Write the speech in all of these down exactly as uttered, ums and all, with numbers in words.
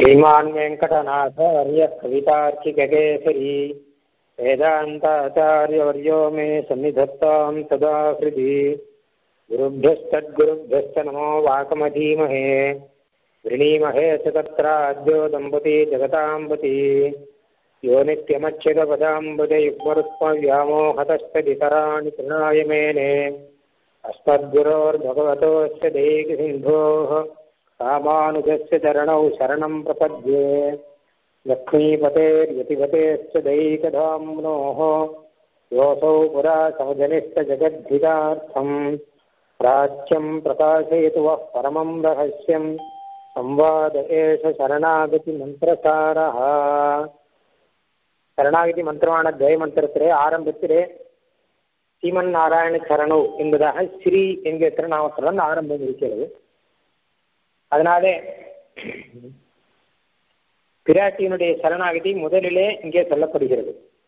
श्रीमान् वेंकटनाथार्य कवितार्किककेसरी वेदान्ताचार्यवर्यो मे सन्निधत्तां सदा हृदि गुरुभ्यस्तद्गुरुभ्यश्च नमो वाकमधीमहे वृणीमहे च तत्राद्यो दम्पती जगताम्बती यो नित्यमच्युतपदाम्बुजयुग्मरुक्मव्यामोहतस्तदितराणि तृणाय मेने अस्मद्गुरोर्भगवतोऽस्य दैकसिन्धोः रामानुजस्य चरणौ शरणं प्रपद्ये लक्ष्मीपतेर्यतिपतेश्च दैकधाम्नोः योऽसौ पुरा समजनिष्ठजगद्धितार्थं प्राच्यं प्रकाशयतु वः परमं रहस्यं संवाद एष शरणागतिमन्त्रसारः. சரணாகதி மந்திரமான ஜெய மந்திரத்திலே ஆரம்பத்திலே ஸ்ரீமன் நாராயண சரணு என்பதாக ஸ்ரீ என்கிற திருநாமத்துடன் ஆரம்பம் இருக்கிறது. அதனாலே பிராட்டியினுடைய சரணாகதி முதலிலே இங்கே சொல்லப்படுகிறது.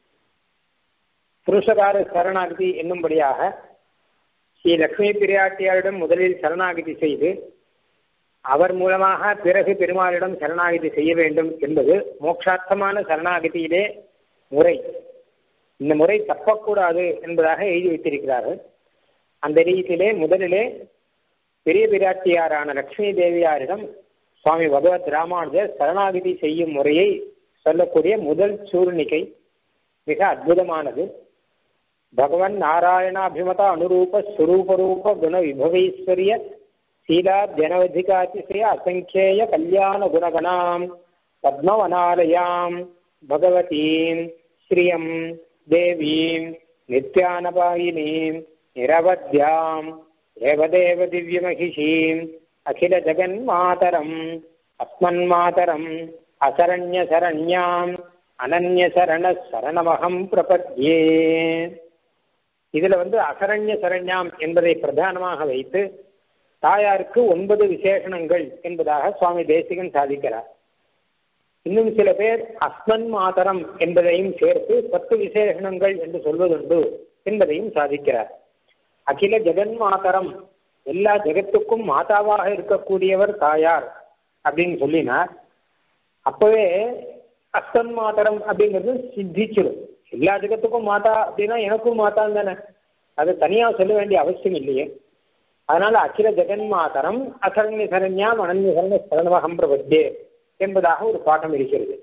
புருஷகார சரணாகதி என்னும்படியாக ஸ்ரீ லக்ஷ்மி பிராட்டியாரிடம் முதலில் சரணாகதி செய்து அவர் மூலமாக பிறகு பெருமாளிடம் சரணாகதி செய்ய வேண்டும் என்பது மோட்சார்த்தமான சரணாகதியிலே முறை. இந்த முறை தப்பக்கூடாது என்பதாக எழுதி வைத்திருக்கிறார்கள். அந்த ரீதியிலே முதலிலே பெரிய பிராட்டியாரான லக்ஷ்மி தேவியாரிடம் சுவாமி பகவத் ராமானுஜர் சரணாகதி செய்யும் முறையை சொல்லக்கூடிய முதல் சூர்ணிகை மிக அற்புதமானது. பகவன் நாராயணாபிமத அனுரூப ஸ்வரூபரூப குண விபவைஸ்வரிய சீலா ஜனவதிகாதிசய அசங்கேய கல்யாண குணகணாம் பத்மவனாலயாம் பகவதீம் ஸ்ரீயம் தேவீம் நித்யானபாயினீம் நிரவத்யாம் தேவதேவ திவ்யமகிஷீம் அகில ஜகன்மாதரம் அஸ்மன்மாதரம் அசரண்ய சரண்யாம் அனன்ய சரண சரணமகம் பிரபத்யே. இதுல வந்து அசரண்ய சரண்யாம் என்பதை பிரதானமாக வைத்து தாயாருக்கு ஒன்பது விசேஷணங்கள் என்பதாக சுவாமி தேசிகன் சாதிக்கிறார். இன்னும் சில பேர் அஸ்மன் மாதரம் என்பதையும் சேர்த்து பத்து விசேஷணங்கள் என்று சொல்வதுண்டு என்பதையும் சாதிக்கிறார். அகில ஜெகன் மாதரம், எல்லா ஜெகத்துக்கும் மாதாவாக இருக்கக்கூடியவர் தாயார் அப்படின்னு சொல்லினார். அப்பவே அஸ்மன் மாதரம் அப்படிங்கிறது சித்திச்சிடும். எல்லா ஜெகத்துக்கும் மாதா அப்படின்னா எனக்கும் மாதான் தானே, அது தனியா சொல்ல வேண்டிய அவசியம் இல்லையே. அதனால அகில ஜெகன் மாதரம் அசரண்ய சரண்யாம் அனன்ய சரண சரணமகம் பிரபத்தே என்பதாக ஒரு பாடம் இருக்கிறது.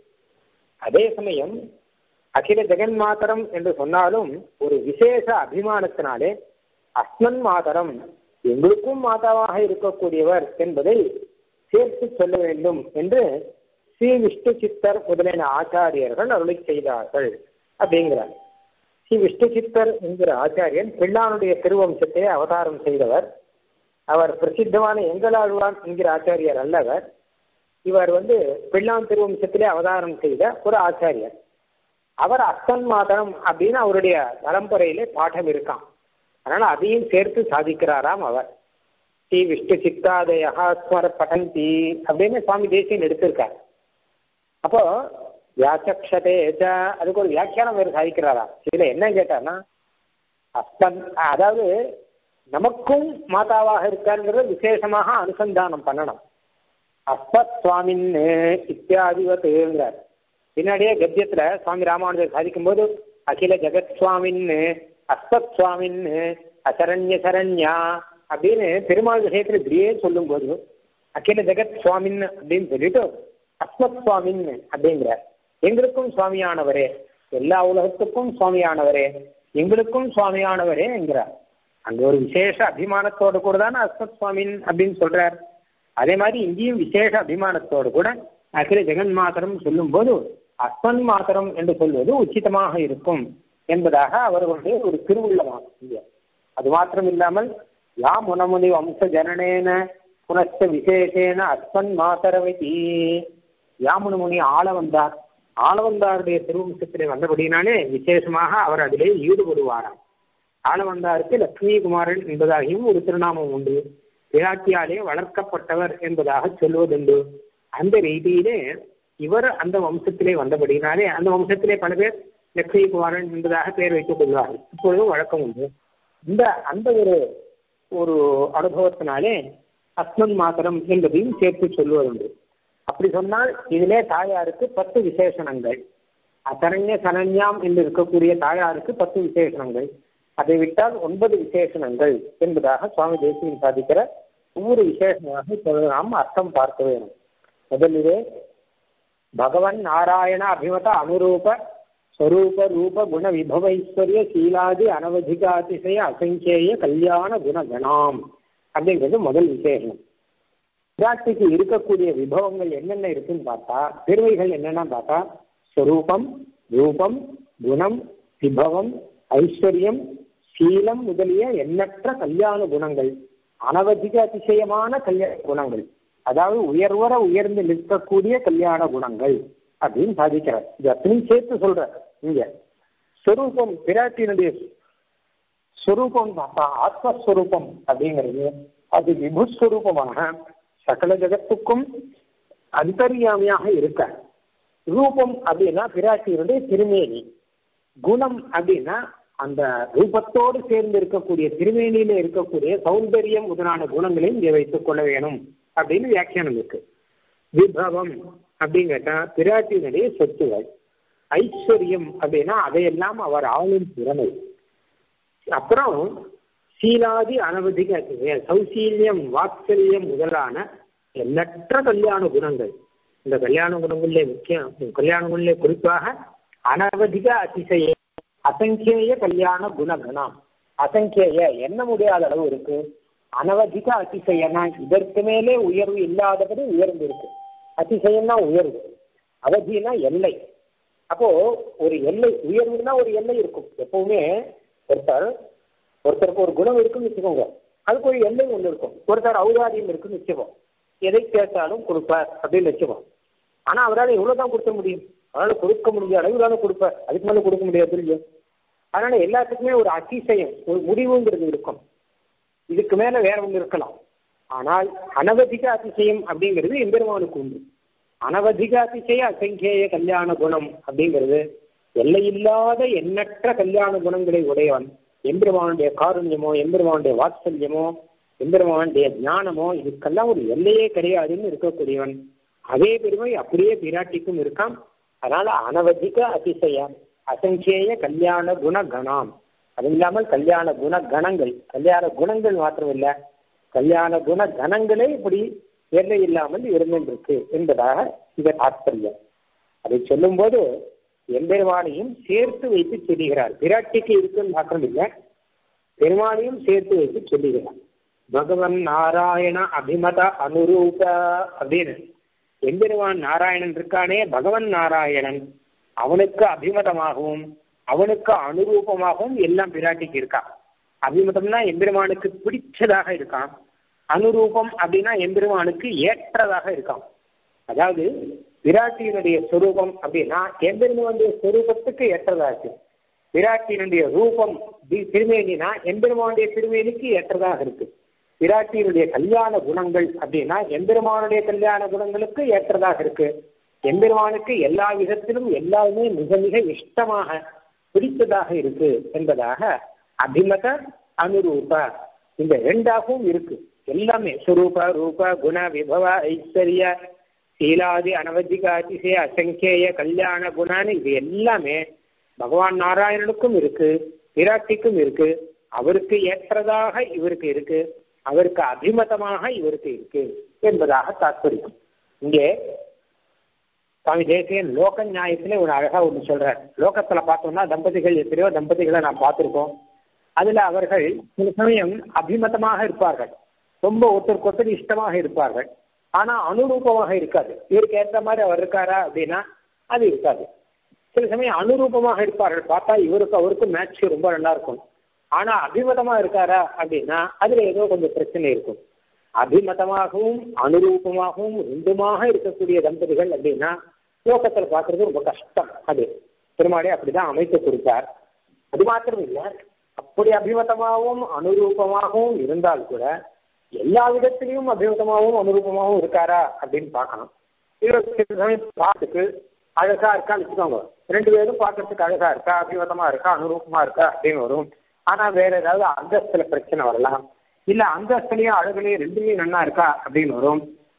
அதே சமயம் அகில ஜெகன் மாதரம் என்று சொன்னாலும் ஒரு விசேஷ அபிமானத்தினாலே அஸ்மன் மாதரம், எங்களுக்கும் மாதாவாக இருக்கக்கூடியவர் என்பதை சேர்த்து சொல்ல வேண்டும் என்று ஸ்ரீ விஷ்ணு சித்தர் முதலின ஆச்சாரியர்கள் அருளை செய்தார்கள் அப்படிங்கிறார். ஸ்ரீ விஷ்ணு சித்தர் என்கிற ஆச்சாரியன் பிள்ளானுடைய திருவம்சத்தை அவதாரம் செய்தவர். அவர் பிரசித்தமான எங்களாழ்வான் என்கிற ஆச்சாரியர் அல்லவர். இவர் வந்து பிள்ளான் திருவம்சத்திலே அவதாரம் செய்த ஒரு ஆச்சாரியர். அவர் அஸ்மன் மாதரம் அப்படின்னு அவருடைய பரம்பரையிலே பாடம் இருக்கான். அதனால அதையும் சேர்த்து சாதிக்கிறாராம் அவர். ஸ்ரீ விஷ்ணு சித்தாதயா ஸ்மர படந்தி அப்படின்னு சுவாமி தேசியன் எடுத்திருக்கார். அப்போ வியாச்சக்ஷதேச்ச அதுக்கு ஒரு வியாக்கியானம் வேறு சாதிக்கிறாரா. இதுல என்ன கேட்டார்னா, அஸ்மன் அதாவது நமக்கும் மாதாவாக இருக்காருங்கிறத விசேஷமாக அனுசந்தானம் பண்ணணும். அஸ்மத் சுவாமின் இத்தியாதிவத்துங்கிறார். பின்னாடியே கத்தியத்துல சுவாமி ராமானுஜர் சாதிக்கும் போது அகில ஜெகத் சுவாமின் அஸ்மத் சுவாமின் அசரண்ய சரண்யா அப்படின்னு பெருமாள் விஷயத்துல இப்படியே சொல்லும் போது அகில ஜெகத் சுவாமின் அப்படின்னு சொல்லிட்டு அஸ்மத் சுவாமின் அப்படிங்கிறார். எங்களுக்கும் சுவாமியானவரே, எல்லா உலகத்துக்கும் சுவாமியானவரே, எங்களுக்கும் சுவாமியானவரே என்கிறார். அங்க ஒரு விசேஷ அபிமானத்தோடு கூட தானே அஸ்மத் சுவாமின் அப்படின்னு சொல்றார். அதே மாதிரி இங்கேயும் விசேஷ அபிமானத்தோடு கூட அகில ஜெகன் மாதரம் சொல்லும் போது அஸ்மன் மாதரம் என்று சொல்வது உச்சிதமாக இருக்கும் என்பதாக அவர்களுடைய ஒரு திருவுள்ளமாக. அது மாத்திரம் இல்லாமல் யா முனமுனி வம்ச ஜனனேன புனச்ச விசேஷேன அஸ்மன் மாதரவதி, யாமுனமுனி ஆள வந்தார், ஆளவந்தாருடைய திருவம்சத்திலே வந்தபடினாலே விசேஷமாக அவர் அதிலே ஈடுபடுவாராம். ஆளவந்தாருக்கு லட்சுமி குமாரன் என்பதாகியும் ஒரு திருநாமம் உண்டு. பிராட்டியாலே வளர்க்கப்பட்டவர் என்பதாக சொல்வதுண்டு. அந்த ரீதியிலே இவர் அந்த வம்சத்திலே வந்தபடினாலே அந்த வம்சத்திலே பல பேர் லட்சுமி குமாரன் என்பதாக பெயர் வைத்துக் கொள்வார்கள். இப்பொழுதும் வழக்கம் உண்டு. இந்த அந்த ஒரு ஒரு அனுபவத்தினாலே அஸ்மன் மாத்திரம் என்பதையும் சேர்த்து சொல்வதுண்டு. அப்படி சொன்னால் இதிலே தாயாருக்கு பத்து விசேஷணங்கள், அசரண்ய சரண்யாம் என்று இருக்கக்கூடிய தாயாருக்கு பத்து விசேஷணங்கள், அதை விட்டால் ஒன்பது விசேஷணங்கள் என்பதாக சுவாமி தேசிகன் சாதிக்கிற ஒவ்வொரு விசேஷமாக இப்பொழுது நாம் அர்த்தம் பார்க்க வேண்டும். முதலிலே பகவன் நாராயண அபிமத அனுரூப ஸ்வரூப ரூப குண விபவைஸ்வரிய சீலாதி அனவதிகாதிசய அசங்கேய கல்யாண குணகணாம் அப்படிங்கிறது முதல் விசேஷம். பிராட்டிக்கு இருக்கக்கூடிய விபவங்கள் என்னென்ன இருக்குன்னு பார்த்தா, பெருமைகள் என்னென்ன பார்த்தா, ஸ்வரூபம், ரூபம், குணம், விபவம், ஐஸ்வர்யம், சீலம் முதலிய எண்ணற்ற கல்யாண குணங்கள், அனவதிக அதிசயமான கல்யாண குணங்கள், அதாவது உயர்வர உயர்ந்து நிற்கக்கூடிய கல்யாண குணங்கள் அப்படின்னு சாதிக்கிறார். இது அத்தனையும் சேர்த்து சொல்ற. இங்க ஸ்வரூபம், பிராட்டியினுடைய ஸ்வரூபம் பார்த்தா ஆத்மஸ்வரூபம் அப்படிங்கிறது அது விபுஸ்வரூபமாக சகல ஜகத்துக்கும் அந்தர்யாமியாக இருக்க. ரூபம் அப்படின்னா பிராட்டியினுடைய திருமேனி, குணம் அப்படின்னா அந்த ரூபத்தோடு சேர்ந்து இருக்கக்கூடிய திருமேனியில இருக்கக்கூடிய சௌந்தரியம் முதலான குணங்களையும் இங்கே வைத்துக் கொள்ள வேணும் அப்படின்னு வியாக்கியானம் இருக்கு. விபவம் அப்படிங்கிட்டா பிராட்டியினுடைய சொத்துகள், ஐஸ்வர்யம் அப்படின்னா அதையெல்லாம் அவர் ஆளும் திறமை, அப்புறம் சீலாதி அனவதிக சௌசீல்யம் வாத்சல்யம் முதலான எண்ணற்ற கல்யாண குணங்கள். இந்த கல்யாண குணங்களிலே முக்கியம், கல்யாண குணங்களே குறிப்பாக அனவதிக அதிசய அசங்கேய கல்யாண குணகணம். அசங்கேய எண்ண முடியாத அளவு இருக்கு, அனவதிக அதிசயனா இதற்கு மேலே உயர்வு இல்லாதபடி உயர்ந்து இருக்கு. அதிசயம்னா உயர்வு, அவதினா எல்லை. அப்போ ஒரு எல்லை, உயர்வுனா ஒரு எல்லை இருக்கும். எப்பவுமே ஒருத்தர் ஒருத்தருக்கு ஒரு குணம் இருக்குன்னு வச்சுக்கோங்க, அதுக்கு ஒரு எல்லை ஒன்று இருக்கும். ஒருத்தர் ஔதாரியம் இருக்குன்னு வச்சுக்கோம், எதை கேட்டாலும் கொடுப்பார் அப்படின்னு வச்சுக்கோம். ஆனா அவரால் எவ்வளவுதான் கொடுக்க முடியும், அதனால கொடுக்க முடிஞ்ச அளவுதானே கொடுப்பார், அதுக்கு மேலே கொடுக்க முடியாது இல்லையா? அதனால எல்லாத்துக்குமே ஒரு அதிசயம், ஒரு முடிவுங்கிறது இருக்கும். இதுக்கு மேல வேற ஒன்று இருக்கலாம். ஆனால் அனவதிக அதிசயம் அப்படிங்கிறது எம்பெருமானுக்கு உண்டு. அனவதிக அதிசய அசங்கேய கல்யாண குணம் அப்படிங்கிறது எல்லையில்லாத எண்ணற்ற கல்யாண குணங்களை உடையவன். எம்பெருமானுடைய காருண்யமோ, எம்பெருமானுடைய வாத்சல்யமோ, எம்பெருமானுடைய ஞானமோ இதுக்கெல்லாம் ஒரு எல்லையே கிடையாதுன்னு இருக்கக்கூடியவன். அதே பெருமை அப்படியே பிராட்டிக்கும் இருக்கான். அதனால அனவதிக அதிசய அசங்கேய கல்யாண குண கணாம். அது இல்லாமல் கல்யாண குண கணங்கள், கல்யாண குணங்கள் மாத்திரம் இல்லை, கல்யாண குண கணங்களே இப்படி எல்லை இல்லாமல் இருந்திருக்கு என்பதாக இங்க தாற்பயம். அதை சொல்லும் போது எம்பெருமானையும் சேர்த்து வைத்து சொல்லுகிறார். பிராட்டிக்கு இருக்குன்னு மாத்திரம் இல்லை, பெருமானையும் சேர்த்து வைத்து சொல்லுகிறார். பகவன் நாராயண அபிமத அனுரூப அப்படின்னு எம்பெருமான் நாராயணன் இருக்கானே, பகவன் நாராயணன் அவனுக்கு அபிமதமாகவும் அவனுக்கு அனுரூபமாகவும் எல்லாம் பிராட்டிக்கு இருக்கான். அபிமதம்னா எம்பெருமானுக்கு பிடிச்சதாக இருக்கான், அனுரூபம் அப்படின்னா எம்பெருமானுக்கு ஏற்றதாக இருக்கான். அதாவது விராட்டியினுடைய ஸ்வரூபம் அப்படின்னா எம்பெருமானுடைய ஸ்வரூபத்துக்கு ஏற்றதா இருக்கு. விராட்டியினுடைய ரூபம் திருமேனினா எம்பெருமானுடைய திருமேனிக்கு ஏற்றதாக இருக்கு. விராட்டியினுடைய கல்யாண குணங்கள் அப்படின்னா எம்பெருமானுடைய கல்யாண குணங்களுக்கு ஏற்றதாக இருக்கு. எம்பெருமானுக்கு எல்லா விதத்திலும் எல்லாருமே மிக மிக இஷ்டமாக பிடித்ததாக இருக்கு என்பதாக அபிமத அனுரூப இந்த ரெண்டாகவும் இருக்கு. எல்லாமே ஸ்வரூப ரூப குண விபவ ஐஸ்வர்ய சீலாதி அனவதிக அதிசய அசங்கேய கல்யாண குணான்னு இது எல்லாமே பகவான் நாராயணனுக்கும் இருக்கு, விராட்டிக்கும் இருக்கு. அவருக்கு ஏற்றதாக இவருக்கு இருக்கு, அவருக்கு அபிமதமாக இவருக்கு இருக்கு என்பதாக தாற்பயம். இங்கே சுவாமி தேசிகன் லோக நியாயத்திலே ஒரு அழகா ஒன்று சொல்றார். லோகத்துல பார்த்தோம்னா தம்பதிகள் எத்தனையோ தம்பதிகளை நான் பார்த்திருக்கோம். அதுல அவர்கள் சில சமயம் அபிமதமாக இருப்பார்கள், ரொம்ப ஒருத்தருக்கு ஒருத்தர் இஷ்டமாக இருப்பார்கள். ஆனா அனுரூபமாக இருக்காது. இவருக்கு ஏற்ற மாதிரி அவர் இருக்காரா அப்படின்னா அது இருக்காது. சில சமயம் அனுரூபமாக இருப்பார்கள், பார்த்தா இவருக்கு அவருக்கு மேட்ச் ரொம்ப நல்லா இருக்கும். ஆனா அபிமதமா இருக்காரா அப்படின்னா அதுல ஏதோ கொஞ்சம் பிரச்சனை இருக்கும். அபிமதமாகவும் அனுரூபமாகவும் ரெண்டுமாக இருக்கக்கூடிய தம்பதிகள் அப்படின்னா லோகத்துல பார்க்கறது ரொம்ப கஷ்டம். அது பெருமாளே அப்படிதான் அமைத்து கொடுத்தார். அது மாத்திரம் இல்லை, அப்படி அபிமதமாகவும் அனுரூபமாகவும் இருந்தால் கூட எல்லா விதத்திலையும் அபிமதமாகவும் அனுரூபமாகவும் இருக்காரா அப்படின்னு பார்க்கணும். பார்த்துக்கு அழகா இருக்கான்னு வச்சுக்கோங்க, ரெண்டு பேரும் பார்க்கறதுக்கு அழகா இருக்கா, அபிமதமா இருக்கா, அனுரூபமா இருக்கா அப்படின்னு வரும். ஆனா வேற ஏதாவது அந்தஸ்துல பிரச்சனை வரலாம், இல்ல அந்தஸ்துலயும் அழகுலயும் ரெண்டுலயும் நன்னா இருக்கா அப்படின்னு வரும்.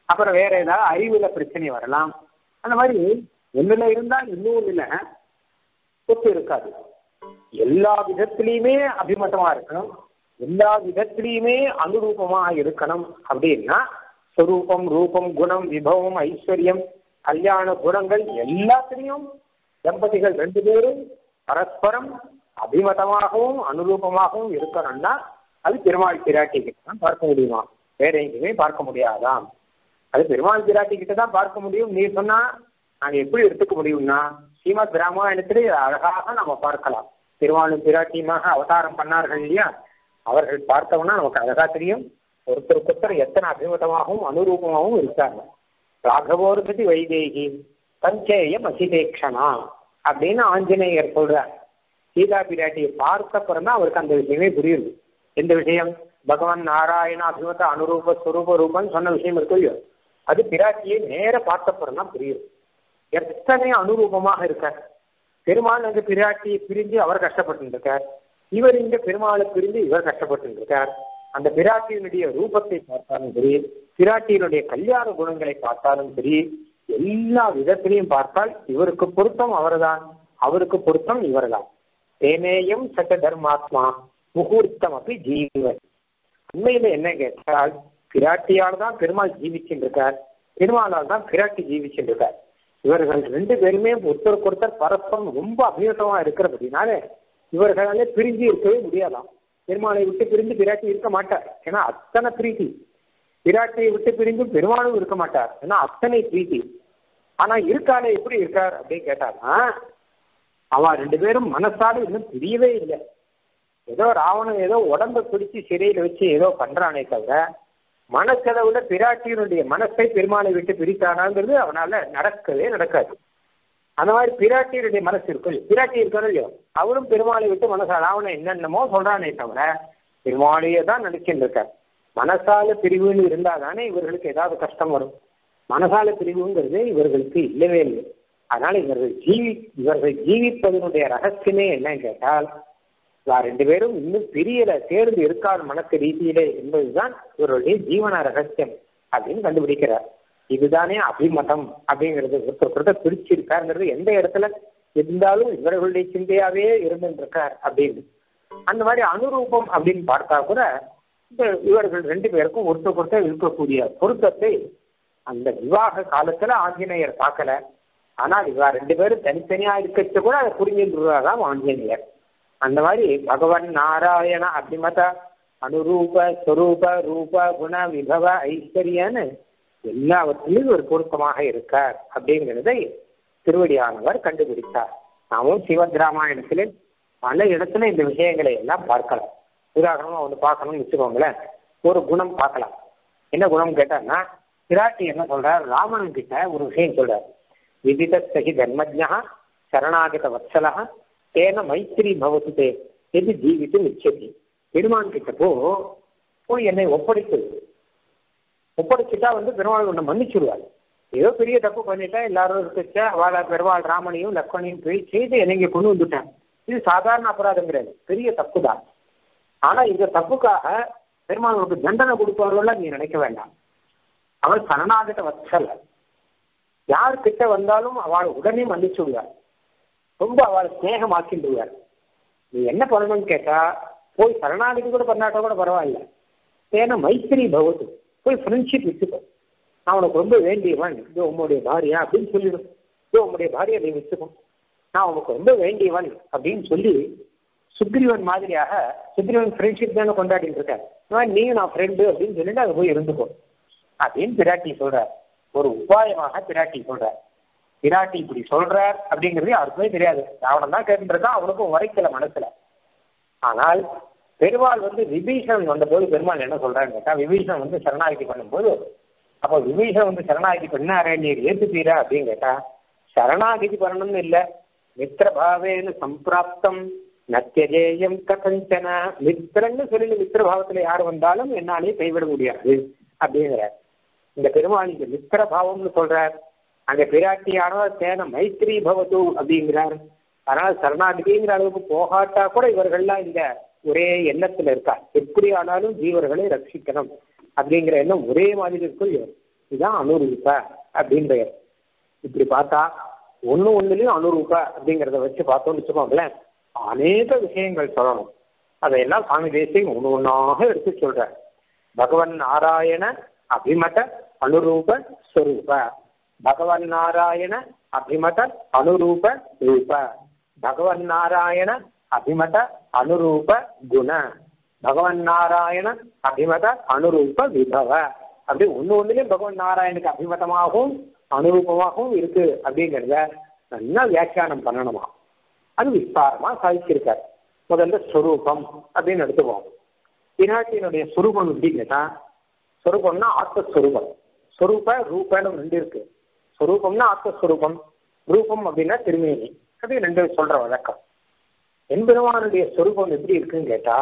அப்புறம் வேற ஏதாவது அறிவுல பிரச்சனை வரலாம். அந்த மாதிரி ஒண்ணுல இருந்தால் இன்னும் இல்லை ஒத்து இருக்காது. எல்லா விதத்திலையுமே அபிமதமா இருக்கணும், எல்லா விதத்திலையுமே அனுரூபமா இருக்கணும். அப்படின்னா ஸ்வரூபம், ரூபம், குணம், விபவம், ஐஸ்வர்யம், கல்யாண குணங்கள் எல்லாத்திலையும் தம்பதிகள் ரெண்டு பேரும் பரஸ்பரம் அபிமதமாகவும் அனுரூபமாகவும் இருக்கணும்னா அது பெருமாள் பிராட்டி கிட்ட தான் பார்க்க முடியுமா, வேற எங்கேயுமே பார்க்க முடியாதான். அது பெருமாள் பிராட்டி கிட்ட தான் பார்க்க முடியும். நீ சொன்னா நாங்க எப்படி எடுத்துக்க முடியும்னா ஸ்ரீமத் ராமாயணத்திலே அழகாக நம்ம பார்க்கலாம். திருமாலும் பிராட்டியுமாக அவதாரம் பண்ணார்கள் இல்லையா, அவர்கள் பார்த்தோம்னா நமக்கு அழகா தெரியும் ஒருத்தருக்கொருத்தர் எத்தனை அபிமதமாகவும் அனுரூபமாகவும் இருக்காங்க. ராகவோர்கதி வைதேகி பஞ்சேயம் அசிதேக்ஷனா அப்படின்னு ஆஞ்சநேயர் சொல்றார். சீதா பிராட்டியை பார்த்தப்புறம் தான் அவருக்கு அந்த விஷயமே புரியுது. எந்த விஷயம்? பகவான் நாராயண அபிமத அனுரூப ஸ்வரூப ரூபன்னு சொன்ன விஷயம் இருக்கு இல்லையோ, அது பிராட்டியை நேர பார்த்தப்புறம் தான் புரியுது. எத்தனை அனுரூபமாக இருக்கார் பெருமாள். அங்க பிராட்டியை பிரிஞ்சு அவர் கஷ்டப்பட்டு இருக்கார், இவர் இங்க பெருமாளை பிரிஞ்சு இவர் கஷ்டப்பட்டு இருக்கார். அந்த பிராட்டியினுடைய ரூபத்தை பார்த்தாலும் சரி, பிராட்டியினுடைய கல்யாண குணங்களை பார்த்தாலும் சரி, எல்லா விதத்திலையும் பார்த்தால் இவருக்கு பொருத்தம் அவர்தான், அவருக்கு பொருத்தம் இவர்தான். தேனேயம் சட்ட தர்மாத்மா முகூர்த்தம் அப்படி ஜீவன். உண்மையில என்ன கேட்டால் பிராட்டியால் தான் பெருமாள் ஜீவிச்சுருக்கார், பெருமாளால் தான் பிராட்டி ஜீவிச்சுருக்கார். இவர்கள் ரெண்டு பேருமே ஒருத்தருக்கு ஒருத்தர் பரஸ்பரம் ரொம்ப அபிநேதமா இருக்கிறபடினால இவர்களாலே பிரிஞ்சு இருக்கவே முடியாதாம். பெருமாளை விட்டு பிரிந்து பிராட்டி இருக்க மாட்டார், ஏன்னா அத்தனை பிரீத்தி. பிராட்டியை விட்டு பிரிந்தும் பெருமாளும் இருக்க மாட்டார், ஏன்னா அத்தனை பிரீத்தி. ஆனா இருக்காலே எப்படி இருக்கார் அப்படின்னு கேட்டார்னா அவன் ரெண்டு பேரும் மனசால இன்னும் பிரியவே இல்லை. ஏதோ ராவணன் ஏதோ உடம்ப பிடிச்சி சிறையில வச்சு ஏதோ பண்றானே தவிர மனசளவுல பிராட்டியினுடைய மனசை பெருமாளை விட்டு பிரித்தானாங்கிறது அவனால நடக்கவே நடக்காது. அந்த மாதிரி பிராட்டியினுடைய மனசு இருக்கும், பிராட்டி இருக்கிறோம் இல்லையோ, அவரும் பெருமாளை விட்டு மனசா ராவணன் என்னென்னமோ சொல்றானே தவிர பெருமாளையே தான் நினைச்சுட்டு இருக்கார். மனசால பிரிவுன்னு இருந்தா தானே இவர்களுக்கு ஏதாவது கஷ்டம் வரும். மனசால பிரிவுங்கிறது இவர்களுக்கு இல்லவே இல்லை. அதனால இவர்கள் ஜீவி இவர்கள் ஜீவிப்பதனுடைய ரகசியமே என்னன்னு கேட்டால் ரெண்டு பேரும் இன்னும் பிரியல, சேர்ந்து இருக்கார் மனசு ரீதியிலே என்பதுதான் இவருடைய ஜீவன ரகசியம் அப்படின்னு கண்டுபிடிக்கிறார். இதுதானே அபிமதம் அப்படிங்கிறது. ஒருத்தர் பிரிச்சிருக்காருங்கிறது எந்த இடத்துல இருந்தாலும் இவர்களுடைய சிந்தையாவே இருந்துருக்கார் அப்படின்னு. அந்த மாதிரி அனுரூபம் அப்படின்னு பார்த்தா கூட இந்த இவர்கள் ரெண்டு பேருக்கும் ஒருத்தர் ஒருத்தர் இருக்கக்கூடிய பொருத்தத்தை அந்த விவாக காலத்துல ஆஞ்சநேயர் பார்க்கல. ஆனால் இவா ரெண்டு பேரும் தனித்தனியா இருக்கச்ச கூட அதை புரிஞ்சுதான் ஆஞ்சநேயர். அந்த மாதிரி பகவான் நாராயண அபிமத அனுரூப ஸ்வரூப ரூப குண விபவ ஐஸ்வர்யன்னு எல்லாவற்றிலும் ஒரு பொருத்தமாக இருக்கார் அப்படிங்கிறதை திருவடியானவர் கண்டுபிடித்தார். நாமும் ஸ்ரீமத் ராமாயணத்திலே பல இடத்துல இந்த விஷயங்களை எல்லாம் பார்க்கலாம். உதாரணமா ஒன்று பார்க்கணும்னு வச்சுக்கோங்களேன், ஒரு குணம் பார்க்கலாம். என்ன குணம் கேட்டான்னா பிராட்டி என்ன சொல்றார், ராவணன் கிட்ட ஒரு விஷயம் சொல்றார். விதித சகி தர்மஜா சரணாகத வத்சலா தேன மைத்திரி பவத்துதே எது ஜீவித்து நிச்சயத்தி. பெருமான் கிட்ட போ போய் என்னை ஒப்படைத்து ஒப்படைச்சுட்டா வந்து பெருமாள் ஒன்று மன்னிச்சுடுவார். ஏதோ பெரிய தப்பு பண்ணிட்டா எல்லாரும் இருக்க அவளை பெருமாள் ராமனையும் லக்ஷ்மணையும் போய் செய்து என்னை கொண்டு வந்துட்டேன். இது சாதாரண அபராதம் கிடையாது, பெரிய தப்பு தான். ஆனா இந்த தப்புக்காக பெருமாளுக்கு தண்டனை கொடுப்பவர்கள் நீ நினைக்க வேண்டாம். அவள் சரணாகத வத்சல, யார் கிட்ட வந்தாலும் அவள் உடனே மன்னிச்சு விடுவார், ரொம்ப அவளை ஸ்நேகமாக்கின்றுவார். நீ என்ன பண்ணணும்னு கேட்டா போய் சரணாகதி கூட பண்ணாட்டா கூட பரவாயில்ல, ஏன்னா மைத்திரி பகவத்து போய் ஃப்ரெண்ட்ஷிப் வச்சுக்கோ. நான் உனக்கு ரொம்ப வேண்டியவன், இது உங்களுடைய பாரியா அப்படின்னு சொல்லிடும். இது உங்களுடைய பாரியா நீ வச்சுக்கோ, நான் உனக்கு ரொம்ப வேண்டியவன் அப்படின்னு சொல்லி சுக்ரீவன் மாதிரியாக சுக்ரீவன் ஃப்ரெண்ட்ஷிப் தானே கொண்டாடிட்டு இருக்காரு, நீங்க நான் ஃப்ரெண்டு அப்படின்னு சொல்லிட்டு அதை போய் இருந்துக்கோ அப்படின்னு பிராட்டி சொல்றார். ஒரு உபாயமாக பிராட்டி சொல்றார். பிராட்டி இப்படி சொல்றார் அப்படிங்கிறது யாருக்குமே தெரியாது. ராவணன் தான் கேட்டுருக்கான், அவனுக்கும் உரைக்கல மனசுல. ஆனால் பெருமாள் வந்து விபீஷணன் வந்தபோது பெருமாள் என்ன சொல்றான்னு கேட்டா, விபீஷணன் வந்து சரணாகதி பண்ணும்போது அப்போ விபீஷணன் வந்து சரணாகதி பண்ணாரே நீர் ஏத்துப்பீரா அப்படின்னு கேட்டா, சரணாகதி பண்ணணும்னு இல்லை, மித்திரபாவேன்னு சம்பிராப்தம் நத்தியஜேயம் கதஞ்சன. மித்திரன்னு சொல்லி மித்திரபாவத்துல யார் வந்தாலும் என்னாலே கைவிட முடியாது அப்படிங்கிறார். இந்த பெருமாள் இங்க மித்திர பாவம்னு சொல்றார். அங்க பிராட்டியானவர் தேன மைத்திரி பவது அப்படிங்கிறார். அதனால சரணாகதிங்கிற அளவுக்கு போகாட்டா கூட இவர்கள்லாம் இந்த ஒரே எண்ணத்துல இருக்கா. எப்படி ஆனாலும் ஜீவர்களை ரட்சிக்கணும் அப்படிங்கிற எண்ணம் ஒரே மாதிரி இருக்கும். இதுதான் அனுரூப அப்படின்னு பெயர். இப்படி பார்த்தா ஒண்ணு ஒண்ணுலயும் அனுரூப அப்படிங்கிறத வச்சு பார்த்தோம்னு வச்சுக்கோங்களேன், அநேக விஷயங்கள் சொல்லணும். அதையெல்லாம் சுவாமி தேசிகன் ஒண்ணு ஒன்னாக எடுத்து சொல்ற. பகவன் நாராயண அபிமத அனுரூப ஸ்வரூப, பகவன் நாராயண அபிமத அனுரூப ரூப, பகவன் நாராயண அபிமத அனுரூப குண, பகவன் நாராயண அபிமத அனுரூப விபவ. அப்படி ஒண்ணு ஒண்ணுலயும் பகவன் நாராயணுக்கு அபிமதமாகவும் அனுரூபமாகவும் இருக்கு அப்படிங்கிறத நல்லா வியாக்கியானம் பண்ணணுமா. அது விஸ்தாரமா சாதிச்சிருக்காரு. முதல்ல ஸ்வரூபம் அப்படின்னு எடுத்துப்போம். பிராட்டியினுடைய ஸ்வரூபம் எப்படி கேட்டா, ஸ்வரூபம்னா ஆத்மஸ்வரூபம், ஸ்வரூப ரூபன்னு ரெண்டு இருக்கு. ஸ்வரூபம்னா ஆத்மஸ்வரூபம், ரூபம் அப்படின்னா திருமேனி, அப்படி ரெண்டு சொல்ற வழக்கம். எம்பெருமானுடைய ஸ்வரூபம் எப்படி இருக்குன்னு கேட்டா,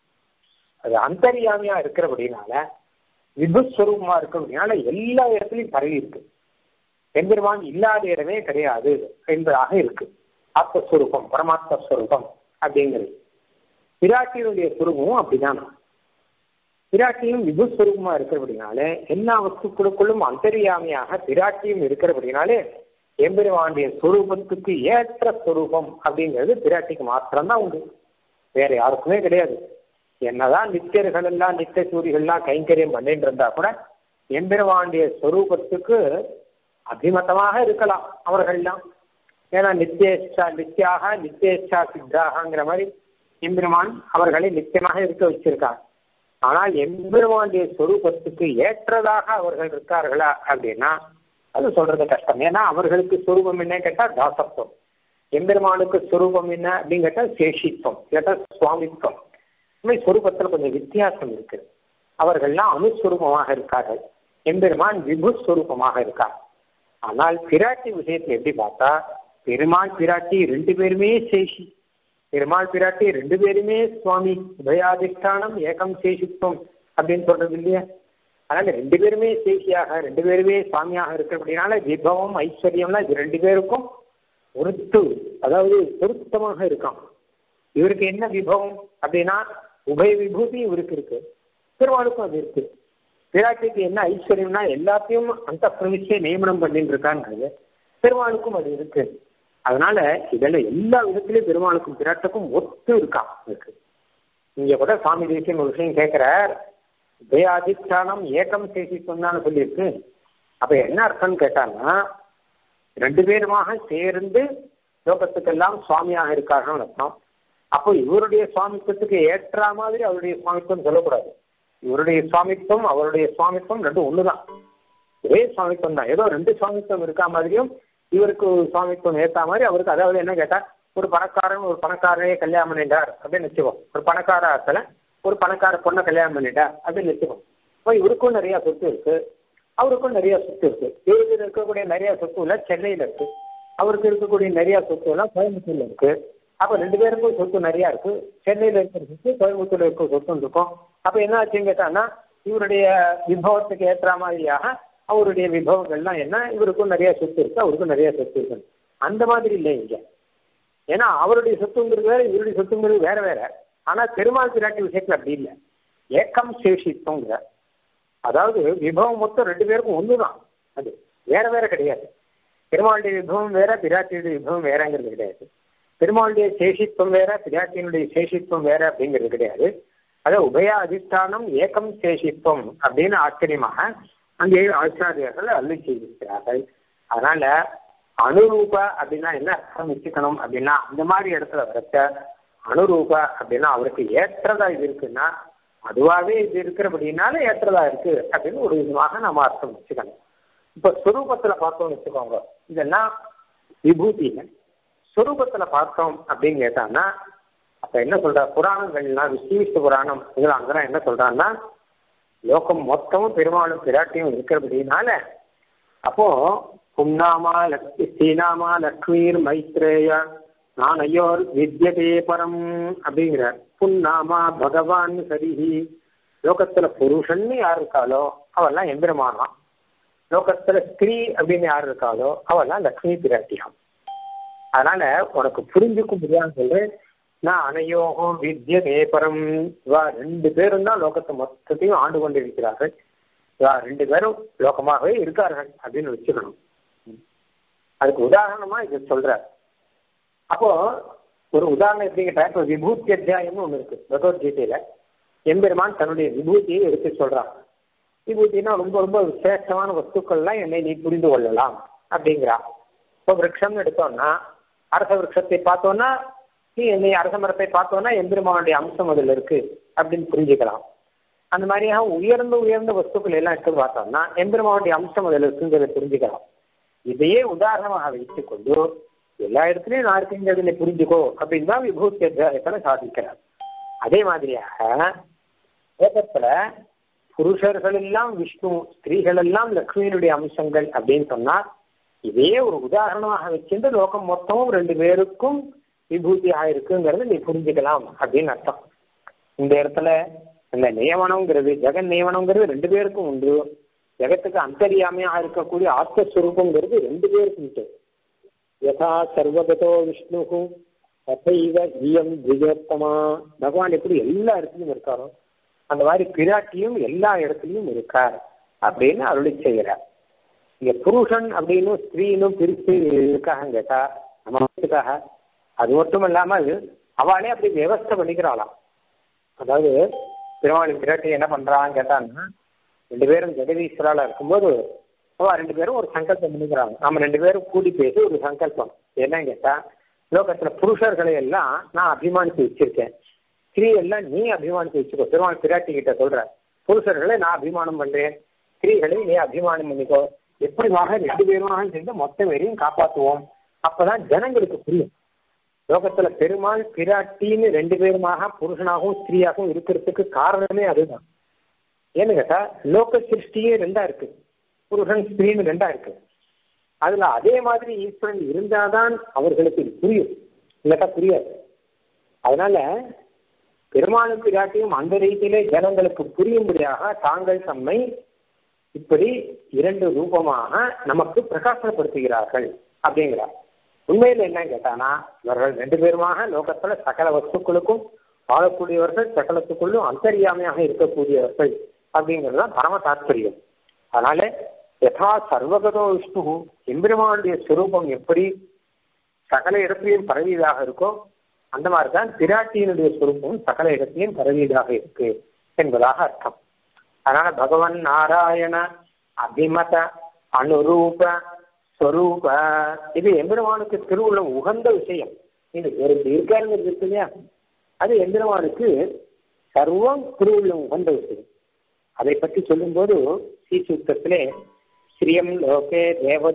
அது அந்தர்யாமியா இருக்கிறபடினால, விபுஸ்வரூபமா இருக்கிறபடினால எல்லா இடத்துலையும் பரவி இருக்கு. எம்பெருமான் இல்லாத இடமே கிடையாது என்பதாக இருக்கு. ஆத்மஸ்வரூபம் பரமாத்மஸ்வரூபம் அப்படிங்கிறது. பிராட்டியினுடைய சுரூபமும் அப்படிதான். பிராட்டியும் விபுஸ்வரூபமா இருக்கிறபடினால எல்லா வஸ்துக்களுக்குள்ளும் அந்தர்யாமியாக பிராட்டியும் இருக்கிறபடினாலே எம்பெருமானுடைய ஸ்வரூபத்துக்கு ஏற்ற ஸ்வரூபம் அப்படிங்கிறது பிராட்டிக்கு மாத்திரம்தான் உண்டு, வேற யாருக்குமே கிடையாது. என்னதான் நித்தியர்கள் எல்லாம் நித்திய சூரிகள்லாம் கைங்கரியம் பண்ணிட்டு இருந்தா கூட எம்பெருமானுடைய ஸ்வரூபத்துக்கு அபிமதமாக இருக்கலாம் அவர்கள்லாம். ஏன்னா நித்தியேச்சா நித்தியாக நித்தியேச்சா சித்தாகங்கிற மாதிரி எம்பெருமான் அவர்களை நித்தியமாக இருக்க வச்சிருக்காங்க. ஆனால் எம்பெருமானுடைய ஸ்வரூபத்துக்கு ஏற்றதாக அவர்கள் இருக்கார்களா அப்படின்னா அது சொல்றது கஷ்டம். ஏன்னா அவர்களுக்கு ஸ்வரூபம் என்ன கேட்டா தாசத்துவம், எம்பெருமானுக்கு ஸ்வரூபம் என்ன அப்படின்னு கேட்டா சேஷித்துவம், கேட்டா சுவாமித்துவம். இனிமேல் ஸ்வரூபத்துல கொஞ்சம் வித்தியாசம் இருக்கு. அவர்கள்லாம் அனுஸ்வரூபமாக இருக்கார்கள், எம்பெருமான் விபுஸ்வரூபமாக இருக்கார். ஆனால் பிராட்டி விஷயத்துல எப்படி பார்த்தா, பெருமாள் பிராட்டி ரெண்டு பேருமே சேஷி, பெருமாள் பிராட்டி ரெண்டு பேருமே சுவாமி, உபயாதிஷ்டானம் ஏகம் சேஷித்துவம் அப்படின்னு சொல்றது இல்லையா. அதனால ரெண்டு பேருமே சேஷியாக ரெண்டு பேருமே சுவாமியாக இருக்க அப்படின்னால விபவம் ஐஸ்வர்யம்னா இது ரெண்டு பேருக்கும் ஒருத்து, அதாவது பொருத்தமாக இருக்கான். இவருக்கு என்ன விபவம் அப்படின்னா உபய விபூதி இவருக்கு இருக்கு, பெருமாளுக்கும் அது இருக்கு. பிராட்டிக்கு என்ன ஐஸ்வர்யம்னா எல்லாத்தையும் அந்த பிரமிச்சை நியமனம் பண்ணிட்டு இருக்கான்றது, பெருமாளுக்கும் அது இருக்கு. அதனால இதெல்லாம் எல்லா விதத்திலையும் பெருமாளுக்கும் பிராட்டுக்கும் ஒத்து இருக்கான் இருக்கு. இங்க கூட சுவாமி தேசிகன் ஒரு விஷயம் கேட்கிறார், உபயாதிஷ்டானம் ஏகம் சேஷித்துவம்னு சொல்லியிருக்கு. அப்ப என்ன அர்த்தம்னு கேட்டாங்கன்னா ரெண்டு பேருமாக சேர்ந்து லோகத்துக்கெல்லாம் சுவாமியாக இருக்கார்கள் அர்த்தம். அப்போ இவருடைய சுவாமித்துவத்துக்கு ஏற்ற மாதிரி அவருடைய சுவாமித்துவம் சொல்லக்கூடாது. இவருடைய சுவாமித்துவம் அவருடைய சுவாமித்துவம் ரெண்டும் ஒண்ணுதான், ஒரே சுவாமித்துவம் தான். ஏதோ ரெண்டு சுவாமித்துவம் இருக்கா மாதிரியும் இவருக்கு சுவாமித்துவம் ஏற்ற மாதிரி அவருக்கு, அதாவது என்ன கேட்டா ஒரு பணக்காரன் ஒரு பணக்காரரையே கல்யாணம் பண்ணிட்டார் அப்படின்னு நிச்சயம், ஒரு பணக்கார ஆத்துல ஒரு பணக்கார பொண்ணை கல்யாணம் பண்ணிட்டார் அப்படின்னு நிச்சயம். இப்போ இவருக்கும் நிறைய சொத்து இருக்கு, அவருக்கும் நிறைய சொத்து இருக்கு. இவருக்கு இருக்கக்கூடிய நிறைய சொத்து எல்லாம் சென்னையில இருக்கு, அவருக்கு இருக்கக்கூடிய நிறைய சொத்து எல்லாம் கோயம்புத்தூர்ல இருக்கு. அப்ப ரெண்டு பேருக்கும் சொத்து நிறைய இருக்கு, சென்னையில இருக்கிற சொத்து கோயம்புத்தூர்ல இருக்க சொத்து இருக்கும். அப்ப என்ன ஆச்சுன்னு கேட்டான்னா இவருடைய விபவத்துக்கு ஏற்ற மாதிரியாக அவருடைய விபவங்கள்லாம் என்ன, இவருக்கும் நிறைய சொத்து இருக்கு அவருக்கும் நிறைய சொத்து இருக்கு. அந்த மாதிரி இல்லை இங்க. ஏன்னா அவருடைய சொத்துங்கிறது வேற இவருடைய சொத்துங்கிறது வேற வேற. ஆனா பெருமாள் பிராட்டி விஷயத்துல அப்படி இல்லை, ஏக்கம் சேஷித்தோங்கிற, அதாவது விபவம் மொத்தம் ரெண்டு பேருக்கும் ஒண்ணுதான், அது வேற வேற கிடையாது. பெருமாளுடைய விபவம் வேற பிராட்டியுடைய விபவம் வேறங்கிறது கிடையாது. பெருமாளுடைய சேஷித்துவம் வேற பிராட்டியினுடைய சேஷித்துவம் வேற அப்படிங்கிறது கிடையாது. அதாவது உபய அதிஷ்டானம் ஏகம் சேஷித்துவம் அப்படின்னு ஆச்சரியமாக அங்கே ஆச்சாரியர்கள் அருளி செய்திருக்கிறார்கள். அதனால அனுரூப அப்படின்னா என்ன அர்த்தம் வச்சுக்கணும் அப்படின்னா, அந்த மாதிரி இடத்துல வரச்ச அனுரூப அப்படின்னா அவருக்கு ஏற்றதா இது இருக்குன்னா அதுவாகவே இது இருக்கிறபடினால ஏற்றதா இருக்கு அப்படின்னு ஒரு விதமாக நம்ம அர்த்தம் வச்சுக்கணும். இப்ப ஸ்வரூபத்துல பார்த்தோம்னு வச்சுக்கோங்க, இதெல்லாம் விபூதிங்க. ஸ்வரூபத்துல பார்த்தோம் அப்படின்னு கேட்டாங்கன்னா அப்ப என்ன சொல்ற, புராணங்கள்லாம் விஷ்ணு புராணம் இதெல்லாம் அங்கெல்லாம் என்ன சொல்றாங்கன்னா லோகம் மொத்தமும் பெருமாளும் பிராட்டியும் இருக்கிறபடினால அப்போ புன்னாமா லக்ஷ்மி ஸ்ரீநாமா லக்ஷ்மீர் மைத்ரேய நானையோர் வித்யதே பரம் அப்படிங்கிற புன்னாமா பகவான் சரிஹி. லோகத்துல புருஷன்னு யார் இருக்காளோ அவெல்லாம் எம்பெருமானாம், லோகத்துல ஸ்திரீ அப்படின்னு யார் இருக்காளோ அவெல்லாம் லக்ஷ்மி பிராட்டியாம். அதனால உனக்கு புரிஞ்சுக்க முடியாதுன்னு சொல்லு, நான் அனையோகம் வித்யதே பரம், இவா ரெண்டு பேரும் தான் லோகத்தை மொத்தத்தையும் ஆண்டு கொண்டிருக்கிறார்கள். ரெண்டு பேரும் லோகமாகவே இருக்கார்கள் அப்படின்னு வச்சுக்கணும். அதுக்கு உதாரணமா இது சொல்ற. அப்போ ஒரு உதாரணம் எப்படிங்கிட்ட, இப்போ விபூதி அத்தியாயம்னு ஒண்ணு இருக்கு பகவத்கீதையில. எம்பெருமான் தன்னுடைய விபூதியை எடுத்து சொல்றான். விபூதினா ரொம்ப ரொம்ப விசேஷமான வஸ்துக்கள்லாம் என்னை நீ புரிந்து கொள்ளலாம் அப்படிங்கிறா. இப்போ விரக்ஷம்னு எடுத்தோம்னா, அரச விரக்ஷத்தை பார்த்தோம்னா நீ என்னை அரச மரத்தை பார்த்தோம்னா எம்பெருமானுடைய அம்சம் அதில் இருக்கு அப்படின்னு புரிஞ்சுக்கலாம். அந்த மாதிரியாக உயர்ந்த உயர்ந்த வஸ்துக்கள் எல்லாம் எடுத்து பார்த்தோம்னா எம்பெருமானுடைய அம்சம் அதில் இருக்குங்கிறத புரிஞ்சுக்கலாம். இதையே உதாரணமாக வைத்துக் கொண்டு எல்லா இடத்துலையும் நான் இருக்குங்கிறதுல புரிஞ்சுக்கோ அப்படின்னு தான் விபூதி அத்தியாயத்துல சாதிக்கிறார். அதே மாதிரியாக லோகத்துல புருஷர்கள் எல்லாம் விஷ்ணு, ஸ்திரீகள் எல்லாம் லக்ஷ்மியினுடைய அம்சங்கள் அப்படின்னு சொன்னா இதே ஒரு உதாரணமாக வச்சுட்டு லோகம் மொத்தமும் ரெண்டு பேருக்கும் விபூதியாக இருக்குங்கிறது நீ புரிஞ்சுக்கலாம் அப்படின்னு அர்த்தம். இந்த இடத்துல இந்த நியமனம்ங்கிறது, ஜெகன் நியமனம்ங்கிறது ரெண்டு பேருக்கும் உண்டு. ஜெகத்துக்கு அந்தரியாமையாக இருக்கக்கூடிய ஆத்மஸ்வரூபங்கிறது ரெண்டு பேருக்கும் உண்டு. யதா சர்வகதோ விஷ்ணு ததைவ இயம் திவ்யோத்தமா, பகவான் எப்படி எல்லா இடத்துலையும் இருக்காரோ அந்த மாதிரி பிராட்டியும் எல்லா இடத்துலையும் இருக்கார் அப்படின்னு அருளி செய்கிறார். இங்க புருஷன் அப்படின்னு ஸ்திரீனும் பிரித்து இருக்காக கேட்டா நமக்காக அது மட்டும் இல்லாமல் அவளே அப்படி வியவஸ்தை பண்ணிக்கிறாளாம். அதாவது பெருமாளின் பிராட்டி என்ன பண்றான்னு கேட்டாங்கன்னா, ரெண்டு பேரும் ஜெகதீஸ்வரால இருக்கும்போது அவ ரெண்டு பேரும் ஒரு சங்கல்பம் பண்ணிக்கிறாங்க. நம்ம ரெண்டு பேரும் கூடி பேசி ஒரு சங்கல்பம் என்னன்னு கேட்டா, லோகத்துல புருஷர்களை எல்லாம் நான் அபிமானித்து வச்சிருக்கேன், ஸ்திரீ எல்லாம் நீ அபிமானித்து வச்சுக்கோ. பெருமாள் பிராட்டி கிட்ட சொல்ற, புருஷர்களை நான் அபிமானம் பண்றேன், ஸ்திரீகளை நீ அபிமானம் பண்ணிக்கோ. எப்படிமாக ரெண்டு பேருமாக சேர்ந்து மொத்த பேரையும் காப்பாற்றுவோம். அப்பதான் ஜனங்களுக்கு புரியும். லோகத்துல பெருமாள் பிராட்டின்னு ரெண்டு பேருமாக புருஷனாகவும் ஸ்திரீயாகவும் இருக்கிறதுக்கு காரணமே அதுதான். ஏன்னு கேட்டா லோக சிருஷ்டியே ரெண்டா இருக்கு, புருஷன் ஸ்திரீன்னு ரெண்டா இருக்கு. அதுல அதே மாதிரி ஈஸ்வரன் இருந்தாதான் அவர்களுக்கு புரியும், இல்லட்டா புரியாது. அதனால பெருமாளும் பிராட்டியும் அந்த ரீதியிலே ஜனங்களுக்கு புரியும்படியாக தாங்கள் தம்மை இப்படி இரண்டு ரூபமாக நமக்கு பிரகாசப்படுத்துகிறார்கள் அப்படிங்கிறார். உண்மையில் என்ன கேட்டானா, இவர்கள் ரெண்டு பேருமாக லோகத்துல சகல வஸ்துக்களுக்கும் வாழக்கூடியவர்கள், சகலத்துக்குள்ளும் அந்தரியாமையாக இருக்கக்கூடியவர்கள் அப்படிங்கிறதுதான் பரம தாத்பரியம். அதனால யதா சர்வகதோ விஷ்ணு, எம்பெருமானுடைய சுரூபம் எப்படி சகல இடத்திலையும் பரவியதாக இருக்கோ அந்த மாதிரிதான் பிராட்டியினுடைய சுரூபம் சகல இடத்திலையும் பரவியதாக இருக்கு என்பதாக அர்த்தம். அதனால பகவான் நாராயண அபிமத அனுரூப ஸ்வரூப, இது எம்பெருமானுக்கு திருவுள்ள உகந்த விஷயம். இது ஒரு இருக்காருங்கிறது இருக்கு இல்லையா, அது எம்பெருமானுக்கு சர்வம் திருவுள்ள உகந்த விஷயம். அதை பற்றி சொல்லும் போது ஸ்ரீசூக்தத்திலே ஸ்ரீயம் லோகே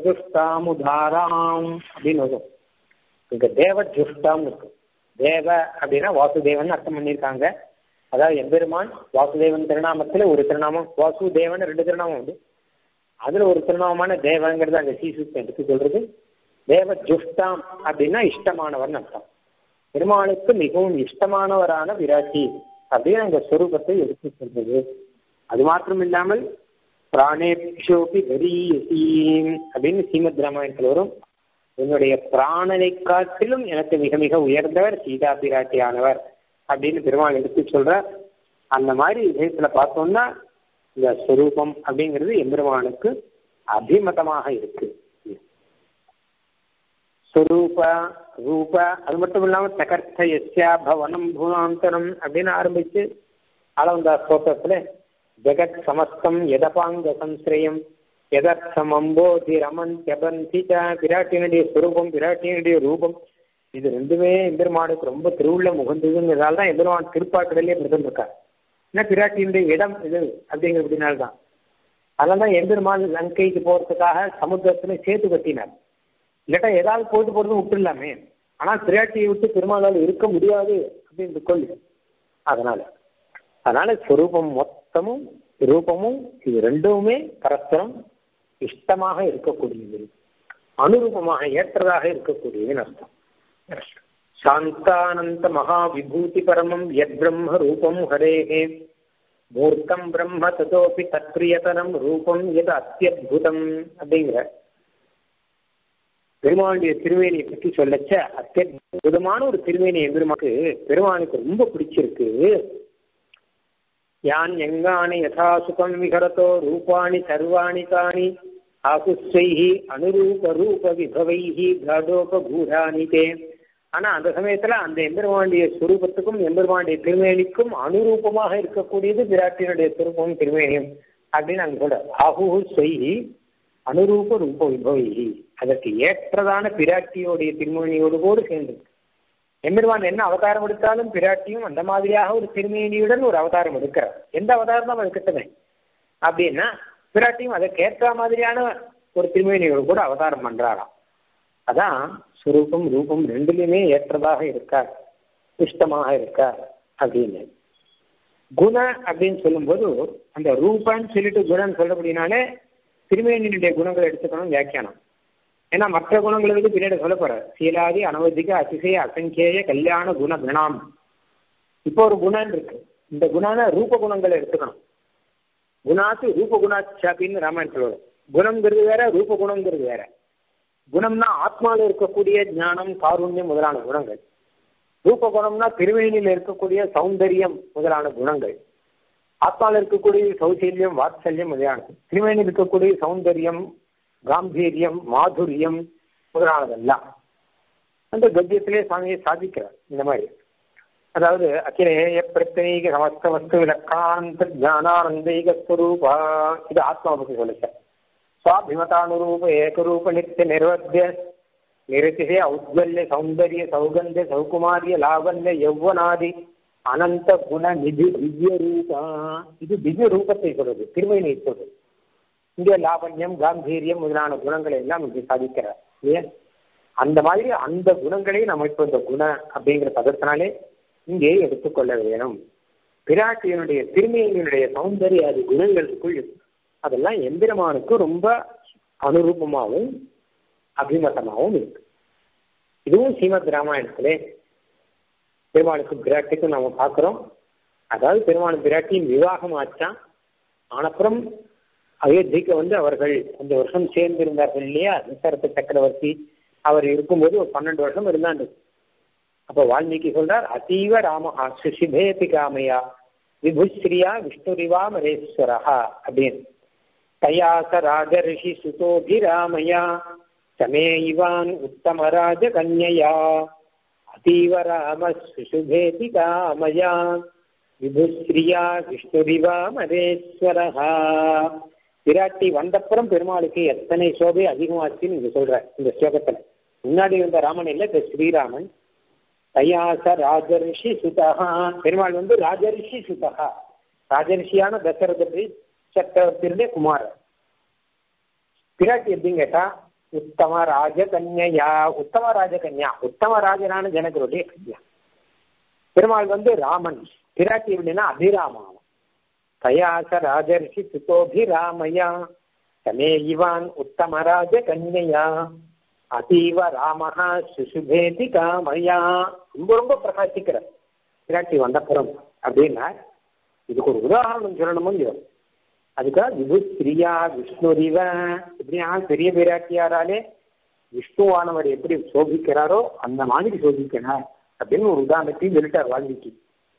தேவஜுஷ்டாமுதாராம் அப்படின்னு வரும். இங்க தேவஜுஷ்டாம் இருக்கு. தேவ அப்படின்னா வாசுதேவன் அர்த்தம் பண்ணியிருக்காங்க. அதாவது எம்பெருமான் வாசுதேவன் திருநாமத்துல ஒரு திருநாமம், வாசுதேவன் ரெண்டு திருநாமம் உண்டு. அதுல ஒரு திருநாமமான தேவங்கிறது அந்த ஸ்ரீசூக்தம் எடுத்து சொல்றது. தேவ ஜுஷ்டாம் அப்படின்னா இஷ்டமானவர்னு அர்த்தம். பெருமாளுக்கு மிகவும் இஷ்டமானவரான விராட்டி அப்படின்னு அந்த ஸ்வரூபத்தை எடுத்து சொல்றது. அது மாத்திரம் இல்லாமல் பிராணேபிஷோபி கரீயசீம் அப்படின்னு ஸ்ரீமத் ராமாயணத்தில் வரும். என்னுடைய பிராணனை காட்டிலும் எனக்கு மிக மிக உயர்ந்தவர் சீதா பிராட்டியானவர் அப்படின்னு பெருமாள் எடுத்து சொல்ற. அந்த மாதிரி விஷயத்துல பார்த்தோம்னா இந்த ஸ்வரூபம் அப்படிங்கிறது எம்பெருமானுக்கு அபிமதமாக இருக்கு. ஸ்வரூப ரூப அது மட்டும் இல்லாம சகர்த்த யஸ்யா பவனம் பூனாந்தரம் அப்படின்னு ஆரம்பிச்சு அளவந்தா ஸ்தோத்திரத்துல ஜெகத் சமஸ்தம் எதபாங்க சம்ஸ்ரயம் எதர்த்தம் அம்போதி ரமன் ஜபந்திச்ச, பிராட்டியினுடைய ஸ்வரூபம் பிராட்டியினுடைய ரூபம் இது ரெண்டுமே எம்பெருமானுக்கு ரொம்ப திருவுள்ள முகந்ததுங்கிறதால தான் எம்பெருமான் திருப்பாட்டுடலே பிரதந்திருக்கார். ஏன்னா பிராட்டியினுடைய இடம் இது அப்படிங்கிறதுனால்தான். அதனால தான் எம்பெருமான் லங்கைக்கு போறதுக்காக சமுத்திரத்துல சேத்து கட்டினார். இல்லாட்டா ஏதாவது போட்டு போறது விட்டுலாமே, ஆனா பிராட்டியை விட்டு பெருமாளால் இருக்க முடியாது அப்படின்னு கொள்ளு. அதனால அதனால ஸ்வரூபம் மொத்தமும் ரூபமும் இது ரெண்டுமே பரஸ்பரம் இஷ்டமாக இருக்கக்கூடியது, அனுரூபமாக ஏற்றதாக இருக்கக்கூடியதுன்னு அர்த்தம். சாந்தானந்த மகா விபூதி பரமம் யத் பிரம்ம ரூபம் ஹரேஹே மூர்த்தம் பிரம்ம ததோபி தத்பிரியதனம் ரூபம் எது அத்தியுதம் அப்படிங்கிற பெருமானுடைய திருவேணியை பற்றி சொல்லச்ச அத்தியுதமான ஒரு திருவேணி எம்பெருமானுக்கு பெருமானுக்கு ரொம்ப பிடிச்சிருக்கு. யான் எங்கானி யதா சுகம் விகரதோ ரூபாணி சர்வாணி தானி ஆகுஸ்வைஹி அனுரூப ரூப விபவைஹி காடோபூராணி தே. ஆனா அந்த சமயத்துல அந்த எம்பெருமாண்டிய சுரூபத்துக்கும் எம்பெருமாண்டிய திருமேனிக்கும் அனுரூபமாக இருக்கக்கூடியது பிராட்டியினுடைய சுரூபமும் திருமேனியும் அப்படின்னு அங்க சொல்ற. ஆஹு ஸ்வைஹி அனுரூப ரூப விபவைஹி, அதற்கு ஏற்றதான பிராட்டியோடைய திருமேனியோடு கூட சேர்ந்து. எம்பெருமான் என்ன அவதாரம் எடுத்தாலும் பிராட்டியும் அந்த மாதிரியாக ஒரு திருமேனியுடன் ஒரு அவதாரம் எடுக்கிறார். எந்த அவதாரம் தான் எடுக்கட்டுமே அப்படின்னா பிராட்டியும் அதற்கு ஏற்ற மாதிரியான ஒரு திருமேனியோடு கூட அவதாரம் பண்றாராம். அதான் சுரூபம் ரூபம் ரெண்டுலையுமே ஏற்றதாக இருக்கார், இஷ்டமாக இருக்கார் அப்படின்னு. குண அப்படின்னு சொல்லும்போது அந்த ரூபன்னு சொல்லிட்டு குணன்னு சொல்லப்படினாலே திருமேனியுடைய குணங்களை எடுத்துக்கணும் வியாக்கியானம். ஏன்னா மற்ற குணங்களுக்கு பின்னாடி சொல்ல போற சீலாதி அனவதிக அதிசய அசங்கேய கல்யாண குண குணாம். இப்போ ஒரு குணம் இருக்கு, இந்த குணான ரூப குணங்களை எடுத்துக்கணும். குணாத்து ரூப குணாச்சாப்பின்னு ராமாயணம் சொல்லுவார். குணம்ங்கிறது வேற, ரூப குணம்ங்கிறது வேற. குணம்னா ஆத்மாவில் இருக்கக்கூடிய ஞானம் காருண்யம் முதலான குணங்கள். ரூப குணம்னா திருவேணியில் இருக்கக்கூடிய சௌந்தரியம் முதலான குணங்கள். ஆத்மாவில் இருக்கக்கூடிய சௌசல்யம் வாத்சல்யம் முதலானது. திருவேணியில் இருக்கக்கூடிய சௌந்தரியம் காம்பீரியம் மாதுரியம் முதலானதெல்லாம் அந்த கத்தியத்திலே சாமியை சாதிக்கிறார். இந்த மாதிரி அதாவது அகிலேய பிரத்யேக சமஸ்த வஸ்து விலக்காந்த ஜானானந்தைக ஸ்வரூபா, இது ஆத்மா பற்றி சொல்லிச்ச. சுவாபிமதானுரூப ஏகரூப நித்திய நிர்வத்திய நிறுத்திசே ஔத்வல்ய சௌந்தரிய சௌகந்திய சௌகுமாரிய லாவண்ய யௌவனாதி அனந்த குண நிதி திவ்ய ரூபா. இது திவ்ய ரூபத்தை சொல்றது, திருமேனியை சொல்றது. இங்கே லாவண்யம் காம்பீரியம் முதலான குணங்களை எல்லாம் இங்கே சாதிக்கிறார். ஏன் அந்த மாதிரி அந்த குணங்களே நம்ம இப்போ இந்த குண அப்படிங்கிற பதத்தினாலே இங்கே எடுத்துக்கொள்ள வேணும். பிராட்டியனுடைய திருமேனியினுடைய சௌந்தரிய அது குணங்களுக்குள் அதெல்லாம் எம்பெருமானுக்கு ரொம்ப அனுரூபமாகவும் அபிமதமாகவும் இருக்கு. இதுவும் ஸ்ரீமத் ராமாயணத்திலே பெருமாளுக்கு பிராட்டிக்கும் நம்ம பார்க்கிறோம். அதாவது பெருமாள் பிராட்டியின் விவாகம் ஆச்சான். ஆனப்புறம் அயோத்திக்கு வந்து அவர்கள் கொஞ்ச வருஷம் சேர்ந்திருந்தார்கள் இல்லையா, தசரத சக்கரவர்த்தி அவர் இருக்கும்போது ஒரு பன்னெண்டு வருஷம் இருந்தாண்டு. அப்போ வால்மீகி சொல்றார், அதீவ ராமஹா சுஷிபேதி காமையா விபுஸ்ரீயா விஷ்ணுரிவா மரேஸ்வரஹா அப்படின்னு. தயாச ராஜரிஷி சுதோபிராமயா சமே இவான் உத்தமராஜ கன்யயா அதீவ ராம சுஷுபேதி காமயா விபுஸ்ரீயா விஷ்ணுரிவா மரேஸ்வரஹா. பிராட்டி வந்தப்புறம் பெருமாளுக்கு எத்தனை சோபை அதிகமாச்சுன்னு நீங்க சொல்ற இந்த ஸ்லோகத்துல. முன்னாடி இருந்த ராமன் இல்லை, இப்ப ஸ்ரீராமன். தயாச ராஜரிஷி சுதகா, பெருமாள் வந்து ராஜரிஷி சுதகா, ராஜரிஷியான தசரதி சக்கரவர்த்தியுடைய குமாரர். பிராட்டி எப்படின்னு கேட்டா உத்தம ராஜகன்யா, உத்தம ராஜகன்யா, உத்தம ராஜனான ஜனகருடைய கன்யா. பெருமாள் வந்து ராமன், பிராட்டி எப்படின்னா அபிராமா. தயாச ராஜரிஷி சுதோபிராமயா சமே இவான் உத்தமராஜ கன்யா அதீவ ராமஹா சுசுபேதி காமயா. ரொம்ப ரொம்ப பிரகாசிக்கிற பிராட்டி வந்தப்புறம் அப்படின்னா இதுக்கு ஒரு உதாரணம் சொல்லணுமோ இல்லையோ. அதுக்காக விபு ஸ்ரீயா விஷ்ணுரிவ, இப்படியா பெரிய பிராட்டியாராலே விஷ்ணுவானவர் எப்படி சோபிக்கிறாரோ அந்த மாதிரி சோபிக்கிறார் அப்படின்னு ஒரு உதாரணத்தையும் சொல்லிட்டார் வால்மீகி.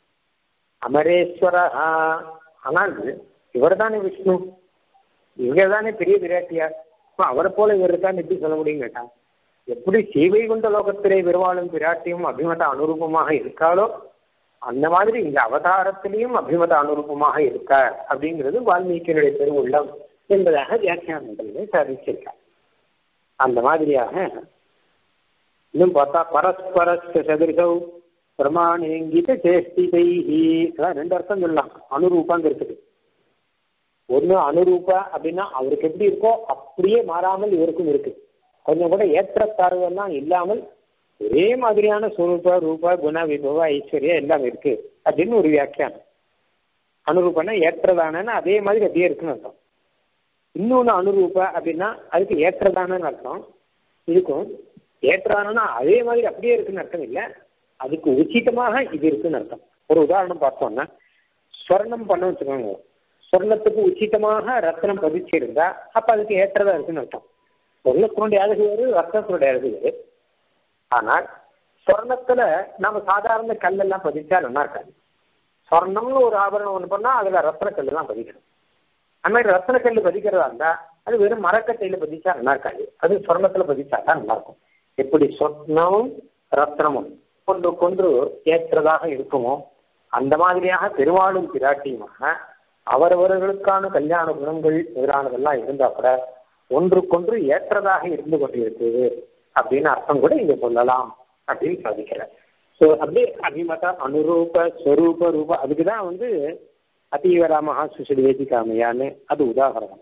அமரேஸ்வரஹா, ஆனால் இவர் தானே விஷ்ணு, இவர் தானே பெரிய பிராட்டியார், அவரை போல இவர் தான் எப்படி சொல்ல முடியும் கேட்டா, எப்படி சீவை கொண்ட லோகத்திலே பெருமாளும் பிராட்டியும் அபிமத அனுரூபமாக இருக்காளோ அந்த மாதிரி இந்த அவதாரத்திலையும் அபிமத அனுரூபமாக இருக்கார் அப்படிங்கிறது வால்மீகியினுடைய பெருவுள்ளம் என்பதாக வியாக்கியானங்களிலே சாதிச்சிருக்கார். அந்த மாதிரியாக இன்னும் பார்த்தா பரஸ்பர சதிர்கௌ பிரமாணேங்கித சேஷ்டிதைஹி, ரெண்டு அர்த்தம் சொல்லலாம் அனுரூபாங்கிறதுக்கு. ஒன்று அனுரூபா அப்படின்னா அவருக்கு எப்படி இருக்கோ அப்படியே மாறாமல் இவருக்கும் இருக்கு, கொஞ்சம் கூட ஏற்றத்தாழ்வெல்லாம் இல்லாமல் ஒரே மாதிரியான சுரூப ரூப குண விபவ ஐஸ்வர்யா எல்லாம் இருக்கு அப்படின்னு ஒரு வியாக்கியானம். அனுரூபன்னா ஏற்றதானு அதே மாதிரி அப்படியே இருக்குன்னு அர்த்தம். இன்னொன்று அனுரூப அப்படின்னா அதுக்கு ஏற்றதானு அர்த்தம். இதுக்கும் ஏற்றதானா அதே மாதிரி அப்படியே இருக்குன்னு அர்த்தம் இல்லை, அதுக்கு உச்சிதமாக இது இருக்குன்னு அர்த்தம். ஒரு உதாரணம் பார்த்தோம்னா ஸ்வர்ணம் பண்ண வச்சுக்கோங்க, ஸ்வர்ணத்துக்கு உச்சிதமாக ரத்னம் பதிச்சிருந்தா அப்ப அதுக்கு ஏற்றதா இருக்குன்னு அர்த்தம். ஸ்வர்ணத்தினுடைய அழகு வேறு, ரத்னத்தினுடைய அழகு வேறு. ஆனால் ஸ்வர்ணத்துல நம்ம சாதாரண கல்லெல்லாம் பதிச்சா நல்லா இருக்காது. சொர்ணம்னு ஒரு ஆபரணம் ஒன்று பண்ணா அதுல ரத்னக்கல்லு தான் பதிக்கணும். அந்த மாதிரி ரத்னக்கல்லு பதிக்கிறதா இருந்தா அது வெறும் மரக்கட்டையில பதிச்சா நல்லா இருக்காது, அது சொர்ணத்துல பதிச்சா தான் நல்லா இருக்கும். எப்படி சொர்ணமும் ரத்னமும் கொண்டு கொண்டு ஏற்றதாக இருக்குமோ அந்த மாதிரியாக பெருமாளும் பிராட்டியுமாக அவரவர்களுக்கான கல்யாண குணங்கள் எதிரானதெல்லாம் இருந்தா கூட ஒன்றுக்கொன்று ஏற்றதாக இருந்து கொண்டிருக்கிறது அப்படின்னு அர்த்தம் கூட இங்க சொல்லலாம் அப்படின்னு சாதிக்கிறேன். ஸோ அப்படியே அபிமத அனுரூப ஸ்வரூப ரூப அதுக்குதான் வந்து அதீவராமஹா சுஷிவேதிகாமையான்னு அது உதாகரணம்.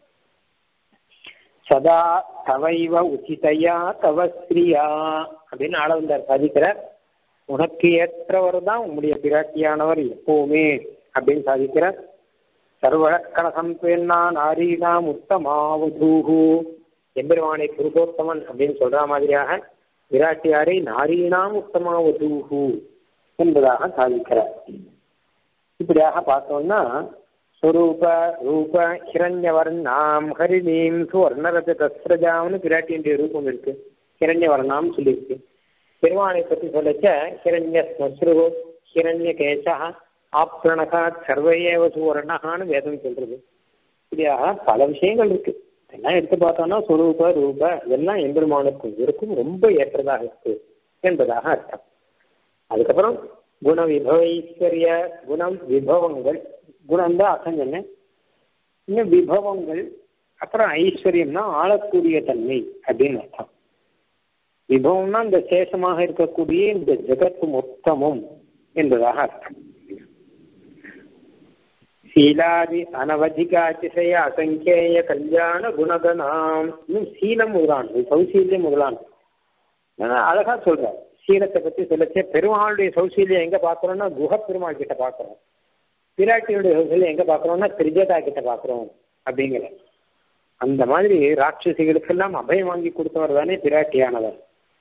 சதா தவைவ உச்சிதையா தவஸ்திரியா அப்படின்னு ஆள வந்தார் சாதிக்கிறார். உனக்கு ஏற்றவர் தான் உங்களுடைய பிராட்டியானவர் எப்பவுமே அப்படின்னு சாதிக்கிறார். சர்வலக்கணசம் பேன்னா நாரீனாம் உத்தமாவதூஹு எம்பெருமானை புருஷோத்தமன் அப்படின்னு சொல்ற மாதிரியாக விராட்டியாரை நாரீனாம் உத்தமாவதூஹு என்பதாக சாதிக்கிறார். இப்படியாக பார்த்தோம்னா ஸ்வரூப ரூப ஹிரண்யவர்ணாம் ஹரிணீம் சுவர்ணரத தஸ்ரஜாம்னு பிராட்டியுடைய ரூபம் இருக்கு, ஹிரண்யவர்ணாம் சொல்லியிருக்கு. பெருமானை பற்றி சொல்லச்ச ஹிரண்ய ஸ்மஸ்ரு ஹிரண்ய கேசா ஆப்ரணகா சர்வையேவ சுவர்ணகான்னு வேதம் சொல்றது. இப்படியாக பல விஷயங்கள் இருக்கு. இதெல்லாம் எடுத்து பார்த்தோம்னா ஸ்வரூப ரூப இதெல்லாம் எம்பெருமானுக்கும் இருக்கும் ரொம்ப ஏற்றதாக இருக்கு என்பதாக அர்த்தம். அதுக்கப்புறம் குண விபவைஸ்வரிய குணம் விபவங்கள், குணம் தான் அர்த்தம் சொன்ன, இன்னும் விபவங்கள், அப்புறம் ஐஸ்வர்யம்னா ஆளக்கூடிய தன்மை அப்படின்னு அர்த்தம். விபவம்னா இந்த சேஷமாக இருக்கக்கூடிய இந்த ஜெகத்து மொத்தமும் என்பதாக அர்த்தம். சீலாதி அனவதிகாதிசய அசங்கேய கல்யாண குணகனாம், இன்னும் சீலம் முதலானது சௌசீல்யம் முதலானது அழகா சொல்ற. சீலத்தை பத்தி சொல்லச்சே பெருமாளுடைய சௌசீல்யம் எங்க பாக்குறோம்னா குஹ பெருமாள் கிட்ட பாக்குறோம், பிராட்டியுடைய சௌசீல்யம் எங்க பாக்குறோம்னா திரிஜதா கிட்ட பாக்குறோம் அப்படிங்கிற. அந்த மாதிரி ராட்சசிகளுக்கெல்லாம் அபயம் வாங்கி கொடுத்தவர் தானே பிராட்டியானவர்.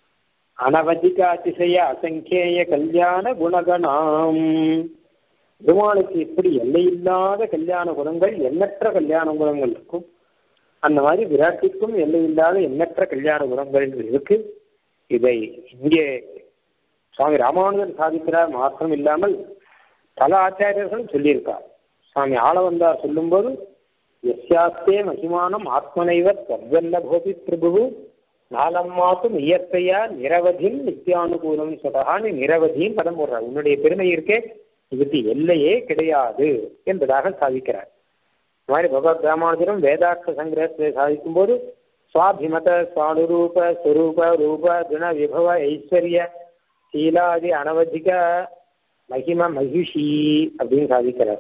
அனவதிக அதிசய அசங்கேய கல்யாண குணகனாம், பெருமாளுக்கு எப்படி எல்லையில்லாத கல்யாண குணங்கள் எண்ணற்ற கல்யாண குணங்கள் இருக்கும், அந்த மாதிரி விராட்டிக்கும் எல்லையில்லாத எண்ணற்ற கல்யாண குணங்கள் இருக்கு. இதை இங்கே சுவாமி ராமானுஜர் சாதிக்கிறார் மாத்திரம் இல்லாமல் பல ஆச்சாரியர்களும் சொல்லியிருக்கார். சுவாமி ஆளவந்தார் சொல்லும்போது எஸ்யாஸ்தே மகிமானம் ஆத்மனைவ தத்வல்லபோபி பிரபு நாலம் மாத்தும் இயற்கையா நிரவதியும் நித்தியானுகூலம் சொதான்னு நிரவதியும் பதம் போடுறார். உன்னுடைய பெருமை இருக்கே இதுக்கு எல்லையே கிடையாது என்பதாக சாதிக்கிறார். இந்த மாதிரி பகவத் ராமானுஜரும் வேதார்த்த சங்கிரகத்தை சாதிக்கும் போது சுவாபிமத சுவானுரூப ஸ்வரூப ரூப குண விபவ ஐஸ்வர்ய சீலாதி அனவதிக மகிம மகிஷி அப்படின்னு சாதிக்கிறார்.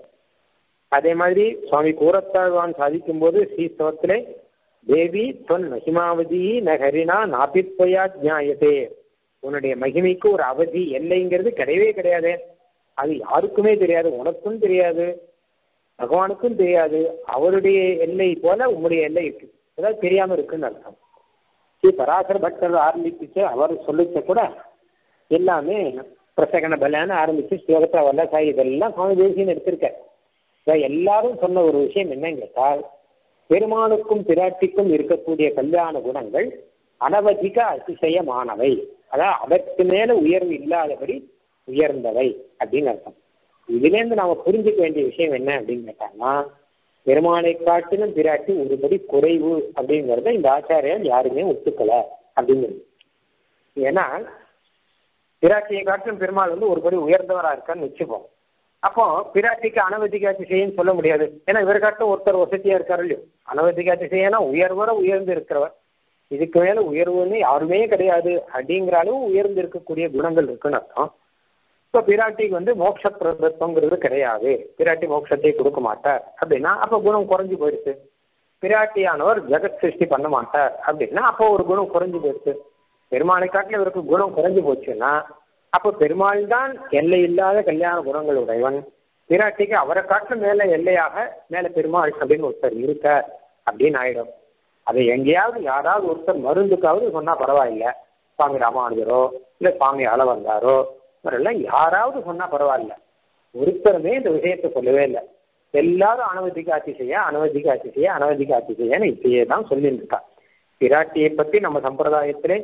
அதே மாதிரி சுவாமி கூரத்தாழ்வான் சாதிக்கும் போது ஸ்ரீஸ்தவத்திலே தேவி தொன் மகிமாவதி நகரினா நாபித்வயா ஜாயதே, உன்னுடைய மகிமைக்கு ஒரு அவதி எல்லைங்கிறது கிடையவே கிடையாது, அது யாருக்குமே தெரியாது, உனக்கும் தெரியாது பகவானுக்கும் தெரியாது, அவருடைய எல்லை போல உங்களுடைய எல்லை இருக்கு, அதாவது தெரியாம இருக்குன்னு அர்த்தம். ஸ்ரீ பராசர பட்டர் ஆரம்பிச்சு அவர் சொல்லிச்ச கூட எல்லாமே பிரசகன பலன்னு ஆரம்பிச்சு ஸ்லோகத்தை வல்லசாயி இதெல்லாம் சுவாமி தேசியன்னு எடுத்திருக்க. எல்லாரும் சொன்ன ஒரு விஷயம் என்னன்னு கேட்டால் பெருமானுக்கும் பிராட்டிக்கும் இருக்கக்கூடிய கல்யாண குணங்கள் அனவதிக அதிசயமானவை, அதாவது அதற்கு மேல உயர்வு இல்லாதபடி உயர்ந்தவை அப்படின்னு அர்த்தம். இதுலேருந்து நாம புரிஞ்சுக்க வேண்டிய விஷயம் என்ன அப்படின்னு கேட்டாங்கன்னா பெருமானை காட்டிலும் பிராட்டி ஒருபடி குறைவு அப்படிங்கிறத இந்த ஆச்சாரியர் யாருமே ஒத்துக்கல அப்படிங்கிறது. ஏன்னா பிராட்டியை காட்டிலும் பெருமாள் வந்து ஒருபடி உயர்ந்தவரா இருக்கான்னு வச்சுப்போம். அப்போ பிராட்டிக்கு அனவதிக அதிசயம்னு சொல்ல முடியாது, ஏன்னா இவர் காட்டும் ஒருத்தர் வசதியா இருக்காரு இல்லையோ. அனவதிக அதிசயம்னா உயர்வர உயர்ந்து இருக்கிறவர், இதுக்கு மேல உயர்வுன்னு யாருமே கிடையாது அப்படிங்கிற அளவு உயர்ந்து இருக்கக்கூடிய குணங்கள் இருக்குன்னு அர்த்தம். இப்போ பிராட்டிக்கு வந்து மோட்ச பிரதத்துவங்கிறது கிடையாது, பிராட்டி மோட்சத்தை கொடுக்க மாட்டார் அப்படின்னா அப்போ குணம் குறைஞ்சு போயிடுச்சு. பிராட்டியானவர் ஜெகத் சிருஷ்டி பண்ண மாட்டார் அப்படின்னா அப்போ ஒரு குணம் குறைஞ்சு போயிடுச்சு. பெருமாளை காட்டில் இவருக்கு குணம் குறைஞ்சு போச்சுன்னா அப்போ பெருமாள் தான் எல்லை இல்லாத கல்யாண குணங்கள் உடையவன், பிராட்டிக்கு அவரை காட்டிலும் மேல எல்லையாக மேல பெருமாள் அப்படின்னு ஒருத்தர் இருக்க அப்படின்னு ஆயிடும். அதை எங்கேயாவது யாராவது ஒருத்தர் மருந்துக்காவது சொன்னா பரவாயில்ல, சுவாமி ராமானுஜரோ இல்லை சுவாமி ஆளவந்தாரோ இவரெல்லாம் யாராவது சொன்னா பரவாயில்ல, ஒருத்தருமே இந்த விஷயத்தை சொல்லவே இல்லை. எல்லாரும் அனவதிக அதிசய அனவதிக அதிசய அனவதிக அதிசயன்னு இப்பயே தான் சொல்லிட்டு இருக்கா. பிராட்டியை பற்றி நம்ம சம்பிரதாயத்திலே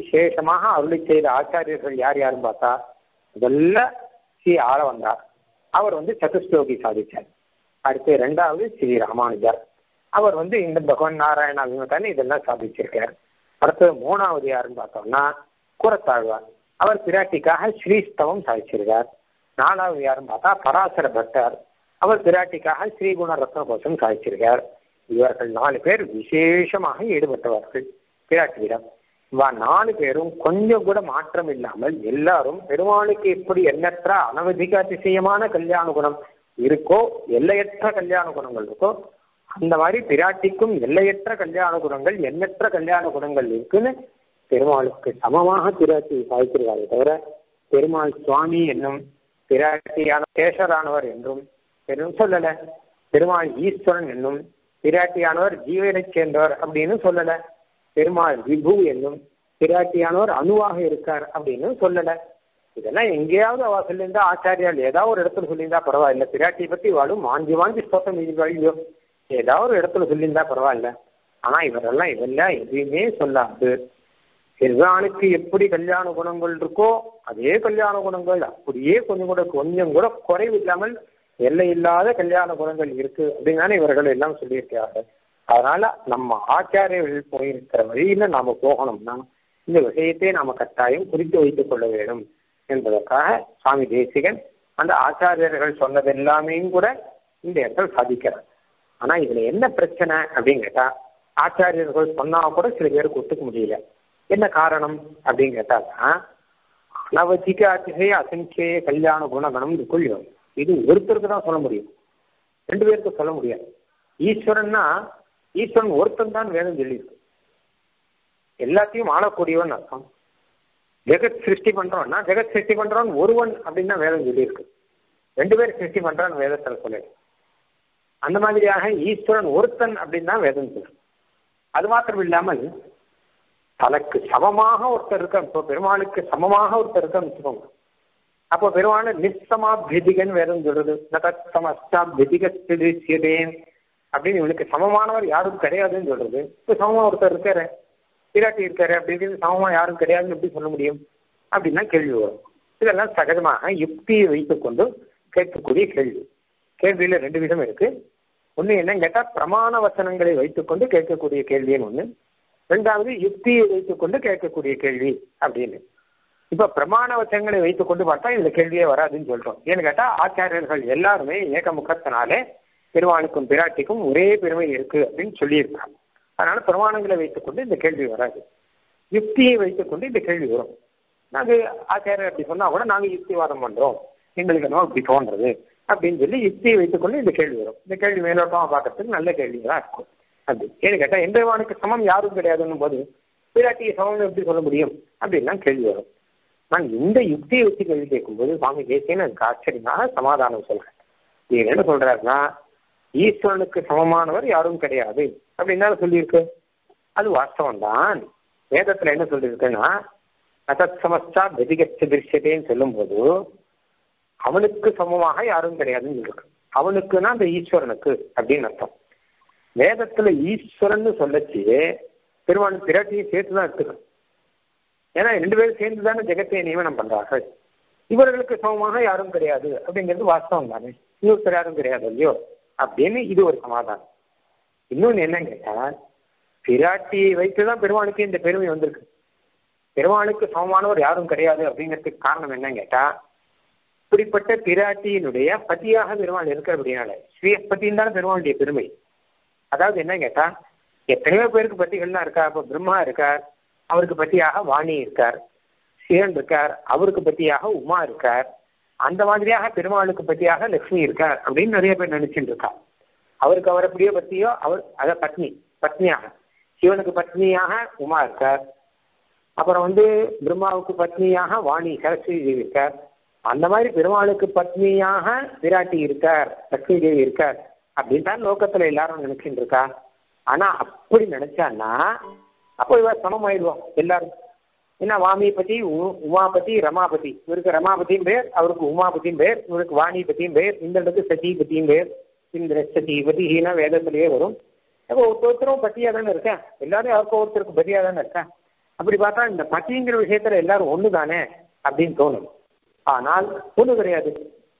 விசேஷமாக அருளி செய்த ஆச்சாரியர்கள் யார் யாரும் பார்த்தா முதல்ல ஸ்ரீ ஆளவந்தார், அவர் வந்து சதுஸ்லோகி சாதிச்சார். அடுத்து ரெண்டாவது ஸ்ரீ ராமானுஜர், அவர் வந்து இந்த பகவான் நாராயண அபிமதானே இதெல்லாம் சாதிச்சிருக்கார். அடுத்தது மூணாவது யாருன்னு பார்த்தோம்னா கூரத்தாழ்வார், அவர் பிராட்டிக்காக ஸ்ரீஸ்தவம் சாதிச்சிருக்கார். நாலாவது யாருன்னு பார்த்தா பராசர பட்டர், அவர் பிராட்டிக்காக ஸ்ரீகுண ரத்ன கோஷம் சாதிச்சிருக்கார். இவர்கள் நாலு பேர் விசேஷமாக ஈடுபட்டவர்கள் பிராட்டியிடம். இவா நாலு பேரும் கொஞ்சம் கூட மாற்றம் இல்லாமல் எல்லாரும் பெருமாளுக்கு எப்படி எண்ணற்ற அனவதிக அதிசயமான கல்யாண குணம் இருக்கோ, எல்லையற்ற கல்யாண குணங்கள் இருக்கோ, அந்த மாதிரி பிராட்டிக்கும் எல்லையற்ற கல்யாண குணங்கள் எண்ணற்ற கல்யாண குணங்கள் இருக்குன்னு பெருமாளுக்கு சமமாக பிராட்டி சாதிச்சிருக்காரே தவிர பெருமாள் சுவாமி என்னும் பிராட்டியான சேஷரானவர் என்றும் பெரும் சொல்லல, பெருமாள் ஈஸ்வரன் என்னும் பிராட்டியானவர் ஜீவனை சேர்ந்தவர் அப்படின்னு சொல்லல, பெருமாள் விபு என்னும் பிராட்டியானவர் அணுவாக இருக்கார் அப்படின்னு சொல்லல. இதெல்லாம் எங்கேயாவது அவ சொல்லியிருந்தா ஆச்சாரியால் ஏதாவது ஒரு இடத்துல சொல்லியிருந்தா பரவாயில்ல, பிராட்டியை பத்தி வாழும் வாங்கி வாங்கி ஸ்தோத்திரம் எழுதியோ ஏதாவது ஒரு இடத்துல சொல்லியிருந்தா பரவாயில்ல. ஆனா இவரெல்லாம் இதெல்லாம் எதுவுமே சொல்லாது. பெருமாளுக்கு எப்படி கல்யாண குணங்கள் இருக்கோ அதே கல்யாண குணங்கள் அப்படியே கொஞ்சம் கூட கொஞ்சம் கூட குறைவு இல்லாமல் எல்லை இல்லாத கல்யாண குணங்கள் இருக்கு அப்படின்னாலே இவர்கள் எல்லாம் சொல்லியிருக்கிறார்கள். அதனால நம்ம ஆச்சாரியர்கள் போயிருக்கிற வழியில நாம போகணும்னா இந்த விஷயத்தை நாம கட்டாயம் குறித்து வைத்துக் கொள்ள வேண்டும் என்பதற்காக சுவாமி தேசிகன் அந்த ஆச்சாரியர்கள் சொன்னது எல்லாமே கூட இந்த இடத்துல சாதிக்கிறார். ஆனா இதுல என்ன பிரச்சனை அப்படின்னு கேட்டா, ஆச்சாரியர்கள் சொன்னா கூட சில பேருக்கு ஒத்துக்க முடியல. என்ன காரணம் அப்படின்னு கேட்டாங்கன்னா, அனவதிக அதிசய அசங்கிய கல்யாண குணகணம் கொள்ளும், இது ஒருத்தருக்கு தான் சொல்ல முடியும், ரெண்டு பேருக்கு சொல்ல முடியாது. ஈஸ்வரன்னா ஈஸ்வரன் ஒருத்தன் தான் வேதம் சொல்லியிருக்கு, எல்லாத்தையும் ஆளக்கூடியவன் அர்த்தம். ஜெகத் சிருஷ்டி பண்றோம்னா ஜெகத் சிருஷ்டி பண்றவன் ஒருவன் அப்படின்னு தான் வேதம் சொல்லியிருக்கு, ரெண்டு பேர் சிருஷ்டி பண்றான்னு வேதத்தில் சொல்லு. அந்த மாதிரியாக ஈஸ்வரன் ஒருத்தன் அப்படின்னு தான் வேதம் சொல்லு. அது மாத்திரம் இல்லாமல் தனக்கு சமமாக ஒருத்தர் இருக்க, இப்போ பெருமாளுக்கு சமமாக ஒருத்தர் இருக்கான்னு வச்சுக்கோங்க. அப்போ பெருமாள் நிச்சமாபியதிகன் வேதம் சொல்றது, நகத்தமஸ்தாபியதிகேன் அப்படின்னு இவனுக்கு சமமானவர் யாரும் கிடையாதுன்னு சொல்றது. இப்போ சமமா ஒருத்தர் இருக்காரு, பிராட்டி இருக்காரு அப்படின்னு சமமா யாரும் கிடையாதுன்னு எப்படி சொல்ல முடியும் அப்படின்னா கேள்வி வரும். இதெல்லாம் சகஜமாக யுக்தியை வைத்துக் கொண்டு கேட்கக்கூடிய கேள்வி. கேள்வியில ரெண்டு விதம் இருக்கு. ஒண்ணு என்னன்னு கேட்டா பிரமாண வசனங்களை வைத்துக்கொண்டு கேட்கக்கூடிய கேள்வின்னு ஒண்ணு, ரெண்டாவது யுக்தியை வைத்துக்கொண்டு கேட்கக்கூடிய கேள்வி அப்படின்னு. இப்ப பிரமாண வசனங்களை வைத்துக்கொண்டு பார்த்தா இந்த கேள்வியே வராதுன்னு சொல்றோம். ஏன்னு கேட்டா ஆச்சாரியர்கள் எல்லாருமே ஏகமுகத்தினாலே பெருமாளுக்கும் பிராட்டிக்கும் ஒரே பெருமை இருக்கு அப்படின்னு சொல்லியிருக்காங்க. அதனால பிரமாணங்களை வைத்துக்கொண்டு இந்த கேள்வி வராது. யுக்தியை வைத்துக்கொண்டு இந்த கேள்வி வரும். நாங்க ஆச்சாரியர் அப்படி சொன்னா கூட நாங்க யுக்திவாதம் பண்றோம், எங்களுக்கு என்ன இப்படி தோன்றது அப்படின்னு சொல்லி யுக்தியை வைத்துக்கொண்டு இந்த கேள்வி வரும். இந்த கேள்வி மேலோட்டமா பார்க்கறதுக்கு நல்ல கேள்விதான் இருக்கும். அப்படி ஏன்னு கேட்டா எந்தவானுக்கு சமம் யாரும் கிடையாதுன்னும் போது பிராட்டியை சமம் எப்படி சொல்ல முடியும் அப்படின்னா கேள்வி வரும். நான் இந்த யுக்தியை வச்சு கேள்வி கேட்கும்போது சுவாமி தேசிகன் அதுக்கு ஆச்சரியமாக சமாதானம் சொல்றேன். நீங்க என்ன சொல்றாருன்னா, ஈஸ்வரனுக்கு சமமானவர் யாரும் கிடையாது அப்படின்னு சொல்லியிருக்கு. அது வாஸ்தவம் தான். வேதத்துல என்ன சொல்லியிருக்குன்னா, அசத் சமஸ்தா வெதிகச்ச திருஷ்யத்தைன்னு சொல்லும் போது அவனுக்கு சமமாக யாரும் கிடையாதுன்னு இருக்கு. அவனுக்குன்னா அந்த ஈஸ்வரனுக்கு அப்படின்னு அர்த்தம். வேதத்துல ஈஸ்வரன் சொல்லச்சு பெருமாள் பிராட்டியை சேர்த்துதான் எடுத்துக்கணும். ஏன்னா ரெண்டு பேரும் சேர்ந்துதானே ஜெகத்தை நியமனம் பண்றார்கள். இவர்களுக்கு சமமாக யாரும் கிடையாது அப்படிங்கிறது வாஸ்தவம் தானே, இன்னொருத்தர் யாரும் கிடையாது இல்லையோ அப்படின்னு இது ஒரு சமாதானம். இன்னொன்னு என்னன்னு கேட்டா, பிராட்டியை வைத்துதான் பெருமாளுக்கு இந்த பெருமை வந்திருக்கு. பெருமாளுக்கு சமமானவர் யாரும் கிடையாது அப்படிங்கிறதுக்கு காரணம் என்னன்னு கேட்டா, இப்படிப்பட்ட பிராட்டியினுடைய பத்தியாக பெருமாள் இருக்கிற அப்படின்னால ஸ்ரீபத்தின்னு தானே பெருமாளுடைய பெருமை. அதாவது என்ன கேட்டா, எத்தனையோ பேருக்கு பத்திகள்லாம் இருக்கா. இப்போ பிரம்மா இருக்கார், அவருக்கு பத்தியாக வாணி இருக்கார். சிவன் இருக்கார், அவருக்கு பத்தியாக உமா இருக்கார். அந்த மாதிரியாக பெருமாளுக்கு பத்தியாக லட்சுமி இருக்கார் அப்படின்னு நிறைய பேர் நினைச்சுட்டு இருக்கா. அவருக்கு அவர் எப்படியோ பத்தியோ அவர் அத பத்னி பத்னியாக, சிவனுக்கு பத்னியாக உமா இருக்கார். அப்புறம் வந்து பிரம்மாவுக்கு பத்னியாக வாணி சரஸ்வதி தேவி இருக்கார். அந்த மாதிரி பெருமாளுக்கு பத்னியாக விராட்டி இருக்கார், லட்சுமி தேவி இருக்கார் அப்படின்னு தான் லோகத்துல எல்லாரும் நினைச்சுட்டு இருக்கா. ஆனா அப்படி நினைச்சான்னா அப்போ இவ சமமாயிடுவோம் எல்லாரும். ஏன்னா வாமிபதி, உமாபதி, ரமாபதி. இவருக்கு ரமாபதியும் பேர், அவருக்கு உமாபதியும் பேர், இவருக்கு வாணிபதியும் பேர், இந்த இடத்துக்கு சதிபதியும் பேர். இந்த சதிபதி ஹீனா வேதத்திலேயே வரும். அப்போ ஒருத்தரும் பத்தியா தானே இருக்கேன், எல்லாரும் யாருக்கும் ஒருத்தருக்கு பத்தியா தானே இருக்கேன். அப்படி பார்த்தா இந்த பத்திங்கிற விஷயத்துல எல்லாரும் ஒண்ணு தானே அப்படின்னு தோணும். ஆனால் ஒண்ணு கிடையாது.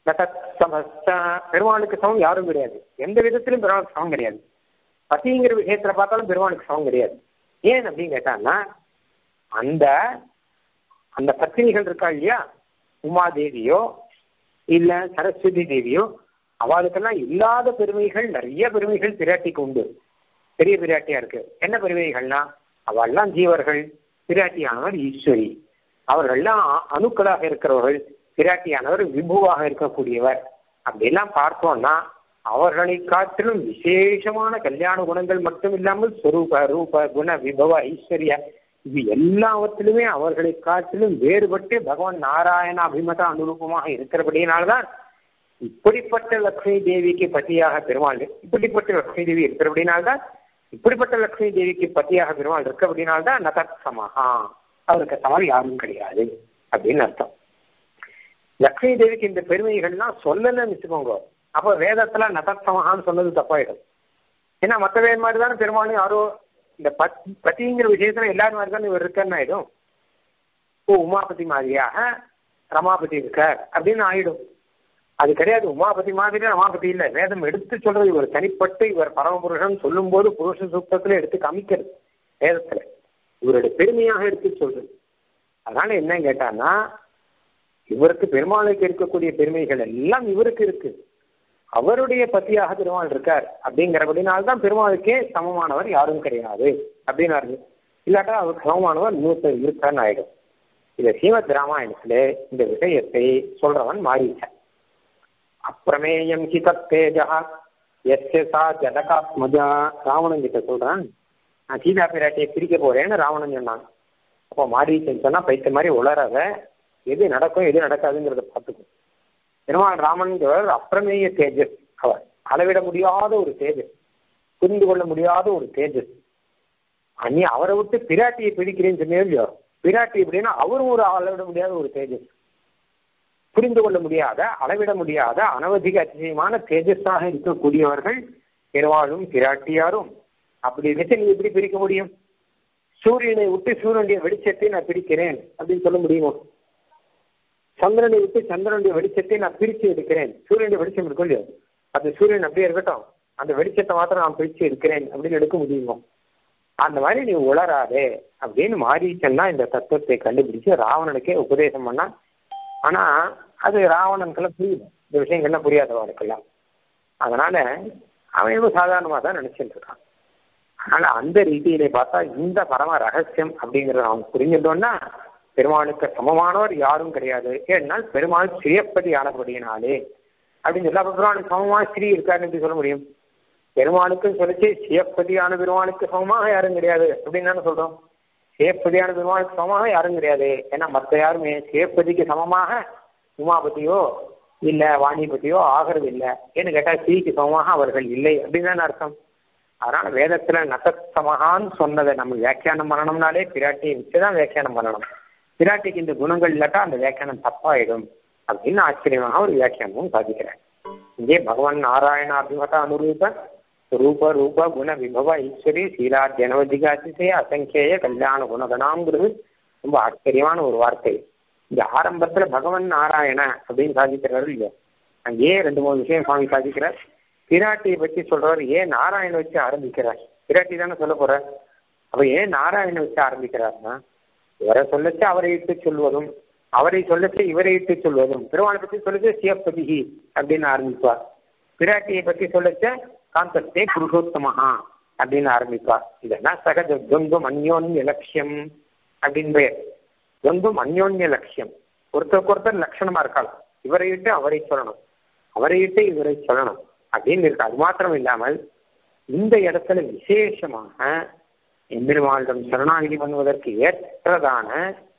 பெருமாளுக்கு சமம் யாரும் கிடையாது. எந்த விதத்திலும் பெருமாளுக்கு சமம் கிடையாது. பத்திங்கிற விஷயத்துல பார்த்தாலும் பெருமாளுக்கு சமம் கிடையாது. ஏன் அப்படின்னு கேட்டான்னா, அந்த அந்த பத்தினிகள் இருக்கா இல்லையா, உமாதேவியோ இல்ல சரஸ்வதி தேவியோ, அவளுக்கெல்லாம் இல்லாத பெருமைகள் நிறைய பெருமைகள் பிராட்டிக்கு உண்டு. பெரிய பிராட்டியா இருக்கு. என்ன பெருமைகள்னா, அவள்லாம் ஜீவர்கள், பிராட்டியானவர் ஈஸ்வரி. அவர்கள்லாம் அணுக்களாக இருக்கிறவர்கள், பிராட்டியானவர் விபுவாக இருக்கக்கூடியவர். அப்படிலாம் பார்த்தோம்னா அவர்களை காட்டிலும் விசேஷமான கல்யாண குணங்கள் மட்டும் இல்லாமல் ஸ்வரூப ரூப குண விபவ ஐஸ்வர்ய இது எல்லாவற்றிலுமே அவர்களை காட்டிலும் வேறுபட்டு பகவான் நாராயண அபிமத அனுரூபமாக இருக்கிறபடியினால்தான் இப்படிப்பட்ட லட்சுமி தேவிக்கு பத்தியாக பெருமாள் இப்படிப்பட்ட லட்சுமி தேவி இருக்கிறபடினால்தான் இப்படிப்பட்ட லட்சுமி தேவிக்கு பத்தியாக பெருமாள் இருக்கிறபடினால்தான் நதத் சமஹா, அவருக்கு சமம் யாரும் கிடையாது அப்படின்னு அர்த்தம். லட்சுமி தேவிக்கு இந்த பெருமைகள்லாம் சொல்லலன்னு வச்சுக்கோங்க, அப்போ வேதத்துல நதத் சமஹான்னு சொன்னது தப்பாயிடும். ஏன்னா மற்ற வேறு மாதிரி தானே பெருமாளும் யாரோ இந்த பத் பத்திங்கிற விஷயத்துல எல்லாரும் மாதிரி தானே இவர் இருக்கன்னு ஆயிடும். ஓ உமாபதி மாதிரியாக ரமாபதி இருக்கார் அப்படின்னு ஆயிடும். அது கிடையாது. உமாபதி மாதிரி ரமாபதி இல்லை. வேதம் எடுத்து சொல்றது இவர் தனிப்பட்டு இவர் பரமபுருஷன் சொல்லும் போது புருஷ சூக்தத்துல எடுத்து காமிக்கிறது வேதத்துல, இவருடைய பெருமையாக எடுத்து சொல்றது. அதனால என்ன கேட்டான்னா, இவருக்கு பெருமாளுக்கு இருக்கக்கூடிய பெருமைகள் எல்லாம் இவருக்கு இருக்கு. அவருடைய பத்தியாக பெருமாள் இருக்கார் அப்படிங்கிறபடினால்தான் பெருமாளுக்கே சமமானவர் யாரும் கிடையாது அப்படின்னாரு. இல்லாட்டா அவருக்கு சமமானவர் இன்னொருத்தர் இருக்கான்னு ஆயிடும். இதை ஸ்ரீமத் ராமாயணத்துல இந்த விஷயத்தை சொல்றவன் மாறிச்சான். அப்பிரமேயம் ஹி தத்தேஜா எஸ்எஸ்ஆ ஜடகாத்மஜா ராவணன் கிட்ட சொல்றான், நான் சீதா பிராட்டியை பிரிக்க போறேன்னு ராவணன் சொன்னான். அப்போ மாறீச்சன்னு சொன்னா பைத்த மாதிரி உளராத, எது நடக்கும் எது நடக்காதுங்கிறத பார்த்துக்கும். பெருமாள் ராமன்கிறவர் அப்பிரமேய தேஜஸ், அவர் அளவிட முடியாத ஒரு தேஜஸ், புரிந்து கொள்ள முடியாத ஒரு தேஜஸ். அன்னி அவரை விட்டு பிராட்டியை பிடிக்கிறேன்னு சொன்னே இல்லையோ, பிராட்டி எப்படின்னா அவரும் ஒரு அளவிட முடியாத ஒரு தேஜஸ், புரிந்து கொள்ள முடியாத அளவிட முடியாத அனவதிக அதிசயமான தேஜஸாக இருக்கக்கூடியவர்கள் பெருமாளும் பிராட்டியாரும். அப்படி வச்சு நீ எப்படி பிரிக்க முடியும்? சூரியனை விட்டு சூரியனுடைய வெளிச்சத்தை நான் பிரிக்கிறேன் அப்படின்னு சொல்ல முடியுமோ? சந்திரனை விட்டு சந்திரனுடைய வெளிச்சத்தை நான் பிரிச்சு எடுக்கிறேன், சூரியனுடைய வெளிச்சம் இருக்கும் இல்லையோ, அந்த சூரியன் அப்படியே இருக்கட்டும், அந்த வெளிச்சத்தை மாத்திரம் நான் பிரிச்சு எடுக்கிறேன் அப்படின்னு எடுக்க முடியுமோ? அந்த மாதிரி நீ உளராதே அப்படின்னு மாரீச்சன்னா இந்த தத்துவத்தை கண்டுபிடிச்சு ராவணனுக்கே உபதேசம் பண்ணா. ஆனா அது ராவணனுக்கெல்லாம் புரியல, இந்த விஷயங்கள்லாம் புரியாதவனுக்கெல்லாம். அதனால அவன் எவ்வளவு சாதாரணமாக தான் நினைச்சிட்டு இருக்கான். அதனால அந்த ரீதியிலே பார்த்தா இந்த பரம ரகசியம் அப்படிங்கிறத அவன் புரிஞ்சிட்டோம்னா பெருமாளுக்கு சமமானவர் யாரும் கிடையாது. ஏன்னால் பெருமாள் ஸ்ரீயப்பதி ஆனபடியினாலே அப்படின்னு சொல்லி, அப்ப பெருமாளுக்கு சமமாக ஸ்ரீ இருக்காருன்னு எப்படி சொல்ல முடியும்? பெருமாளுக்கு சொல்லிச்சு ஸ்ரீயப்பதியான பெருமாளுக்கு சமமாக யாரும் கிடையாது அப்படின்னு தானே சொல்றோம். ஸ்ரீயப்பதியான பெருமாளுக்கு சமமாக யாரும் கிடையாது. ஏன்னா மற்ற யாருமே ஸ்ரீயப்பதிக்கு சமமாக உமாபதியோ இல்ல வாணிபதியோ ஆகிறது இல்லை. ஏன்னு கேட்டா ஸ்ரீக்கு சமமாக அவர்கள் இல்லை அப்படின்னு தானே அர்த்தம். அதனால வேதத்துல நசத் சமகான்னு சொன்னதை நம்ம வியாக்கியானம் பண்ணணும்னாலே பிராட்டியை வச்சுதான் வியாக்கியானம் பண்ணணும். பிராட்டிக்கு இந்த குணங்கள் இல்லாட்டா அந்த வியாக்கியானம் தப்பாயிடும் அப்படின்னு ஆச்சரியமாக ஒரு வியாக்கியானமும் சாதிக்கிறேன். இங்கே பகவான் நாராயண அபிமத அனுரூப ரூப ரூப குண விபவ ஈஸ்வரி சீலாத்தியனவதிகாதிசய அசங்கேய கல்யாண குணகணாங்கிறது ரொம்ப ஆச்சரியமான ஒரு வார்த்தை. இந்த ஆரம்பத்துல பகவான் நாராயண அப்படின்னு சாதிக்கிறாரு இல்லையா, அங்கேயே ரெண்டு மூணு விஷயம் சுவாமி சாதிக்கிறார். பிராட்டியை பற்றி சொல்றவர் ஏன் நாராயண வச்சு ஆரம்பிக்கிறார்? பிராட்டி தானே சொல்ல போற, அப்ப ஏன் நாராயண வச்சு ஆரம்பிக்கிறார்னா இவரை சொல்லச்சு அவரை இட்டு சொல்வதும் அவரை சொல்லச்சு இவரை இட்டு சொல்வதும், பெருமாளை பற்றி சொல்லச்சு சிவப்பதிகி அப்படின்னு ஆரம்பிப்பார், பிராட்டியை பற்றி சொல்லச்ச காந்தத்தே புருஷோத்தமஹா அப்படின்னு ஆரம்பிப்பார். இதெல்லாம் சகஜ துவந்தும் அந்யோன்ய லட்சியம் அப்படின்னு பெயர். துவந்தும் அந்யோன்ய லட்சியம், ஒருத்தருக்கு ஒருத்தர் லட்சணமா இருக்கலாம். இவரை இட்டு அவரை சொல்லணும், அவரை இட்டு இவரை சொல்லணும் அப்படின்னு இருக்கு. அது மாத்திரம் இல்லாமல் இந்த இடத்துல விசேஷமாக எம்பெருமானிடம் சரணாகிதி பண்ணுவதற்கு ஏற்றதான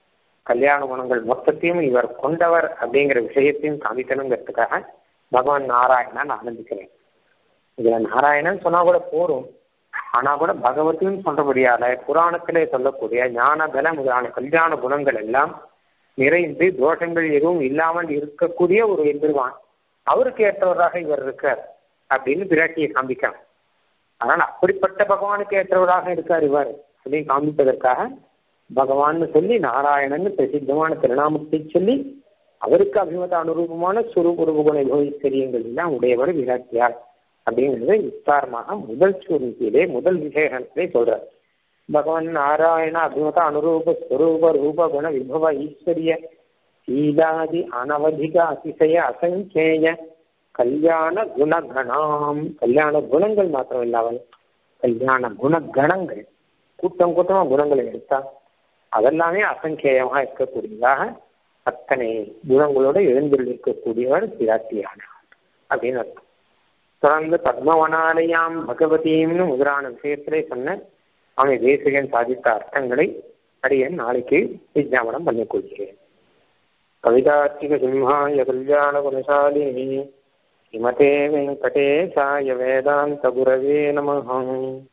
கல்யாண குணங்கள் மொத்தத்தையும் இவர் கொண்டவர் அப்படிங்கிற விஷயத்தையும் காமிக்கணுங்கிறதுக்காக பகவான் நாராயணன் ஆரம்பிக்கிறேன். இதுல நாராயணன் சொன்னா கூட போரும், ஆனா கூட பகவத்தையும் சொல்றபடியால புராணத்திலே சொல்லக்கூடிய ஞான பல முதலான கல்யாண குணங்கள் எல்லாம் நிறைந்து தோஷங்கள் எதுவும் இல்லாமல் இருக்கக்கூடிய ஒரு எம்பெருமான், அவருக்கு ஏற்றவராக இவர் இருக்கார் அப்படின்னு பிராட்டியை காண்பிக்கலாம். அதனால அப்படிப்பட்ட பகவானுக்கு ஏற்றவராக இருக்கார் இவர் அப்படின்னு காண்பிப்பதற்காக பகவான்னு சொல்லி நாராயணன் பிரசித்தமான திருநாமத்தை சொல்லி அவருக்கு அபிமத அனுரூபமான சுரூப ரூபகுண பகவீஸ்வரியங்கள் எல்லாம் உடையவர் விராட்டியார் அப்படிங்கிறத விஸ்தாரமாக முதல் சூழ்நிலையிலே முதல் விசேஷத்திலே சொல்றார். பகவான் நாராயண அபிமத அனுரூப ஸ்வரூப ரூப குண விபவ ஈஸ்வரிய சீலாதி அனவதிக அதிசய அசங்கேய கல்யாண குணகணாம். கல்யாண குணங்கள் மாத்திரம் இல்லாமல் கல்யாண குணகணங்கள், கூட்டம் கூட்டமா குணங்களை எடுத்தா அதெல்லாமே அசங்கேயமாக இருக்கக்கூடியதாக அத்தனை குணங்களோடு எழுந்தில் இருக்கக்கூடியவர் பிராட்டியான அப்படின்னு அர்த்தம். தொடர்ந்து பத்மவனாலயாம் பகவதியும்னு முதலான விஷயத்திலே சொன்ன அவனை தேசிகன் சாதித்த அர்த்தங்களை அடியன் நாளைக்கு விஞ்ஞாபனம் பண்ணிக் கொள்கிறேன். கவிதார்த்திக சிம்ஹாய கல்யாண குணசாலினி ஸ்ரீமதே வெங்கடேசாய வேதாந்த குரவே நமஹ.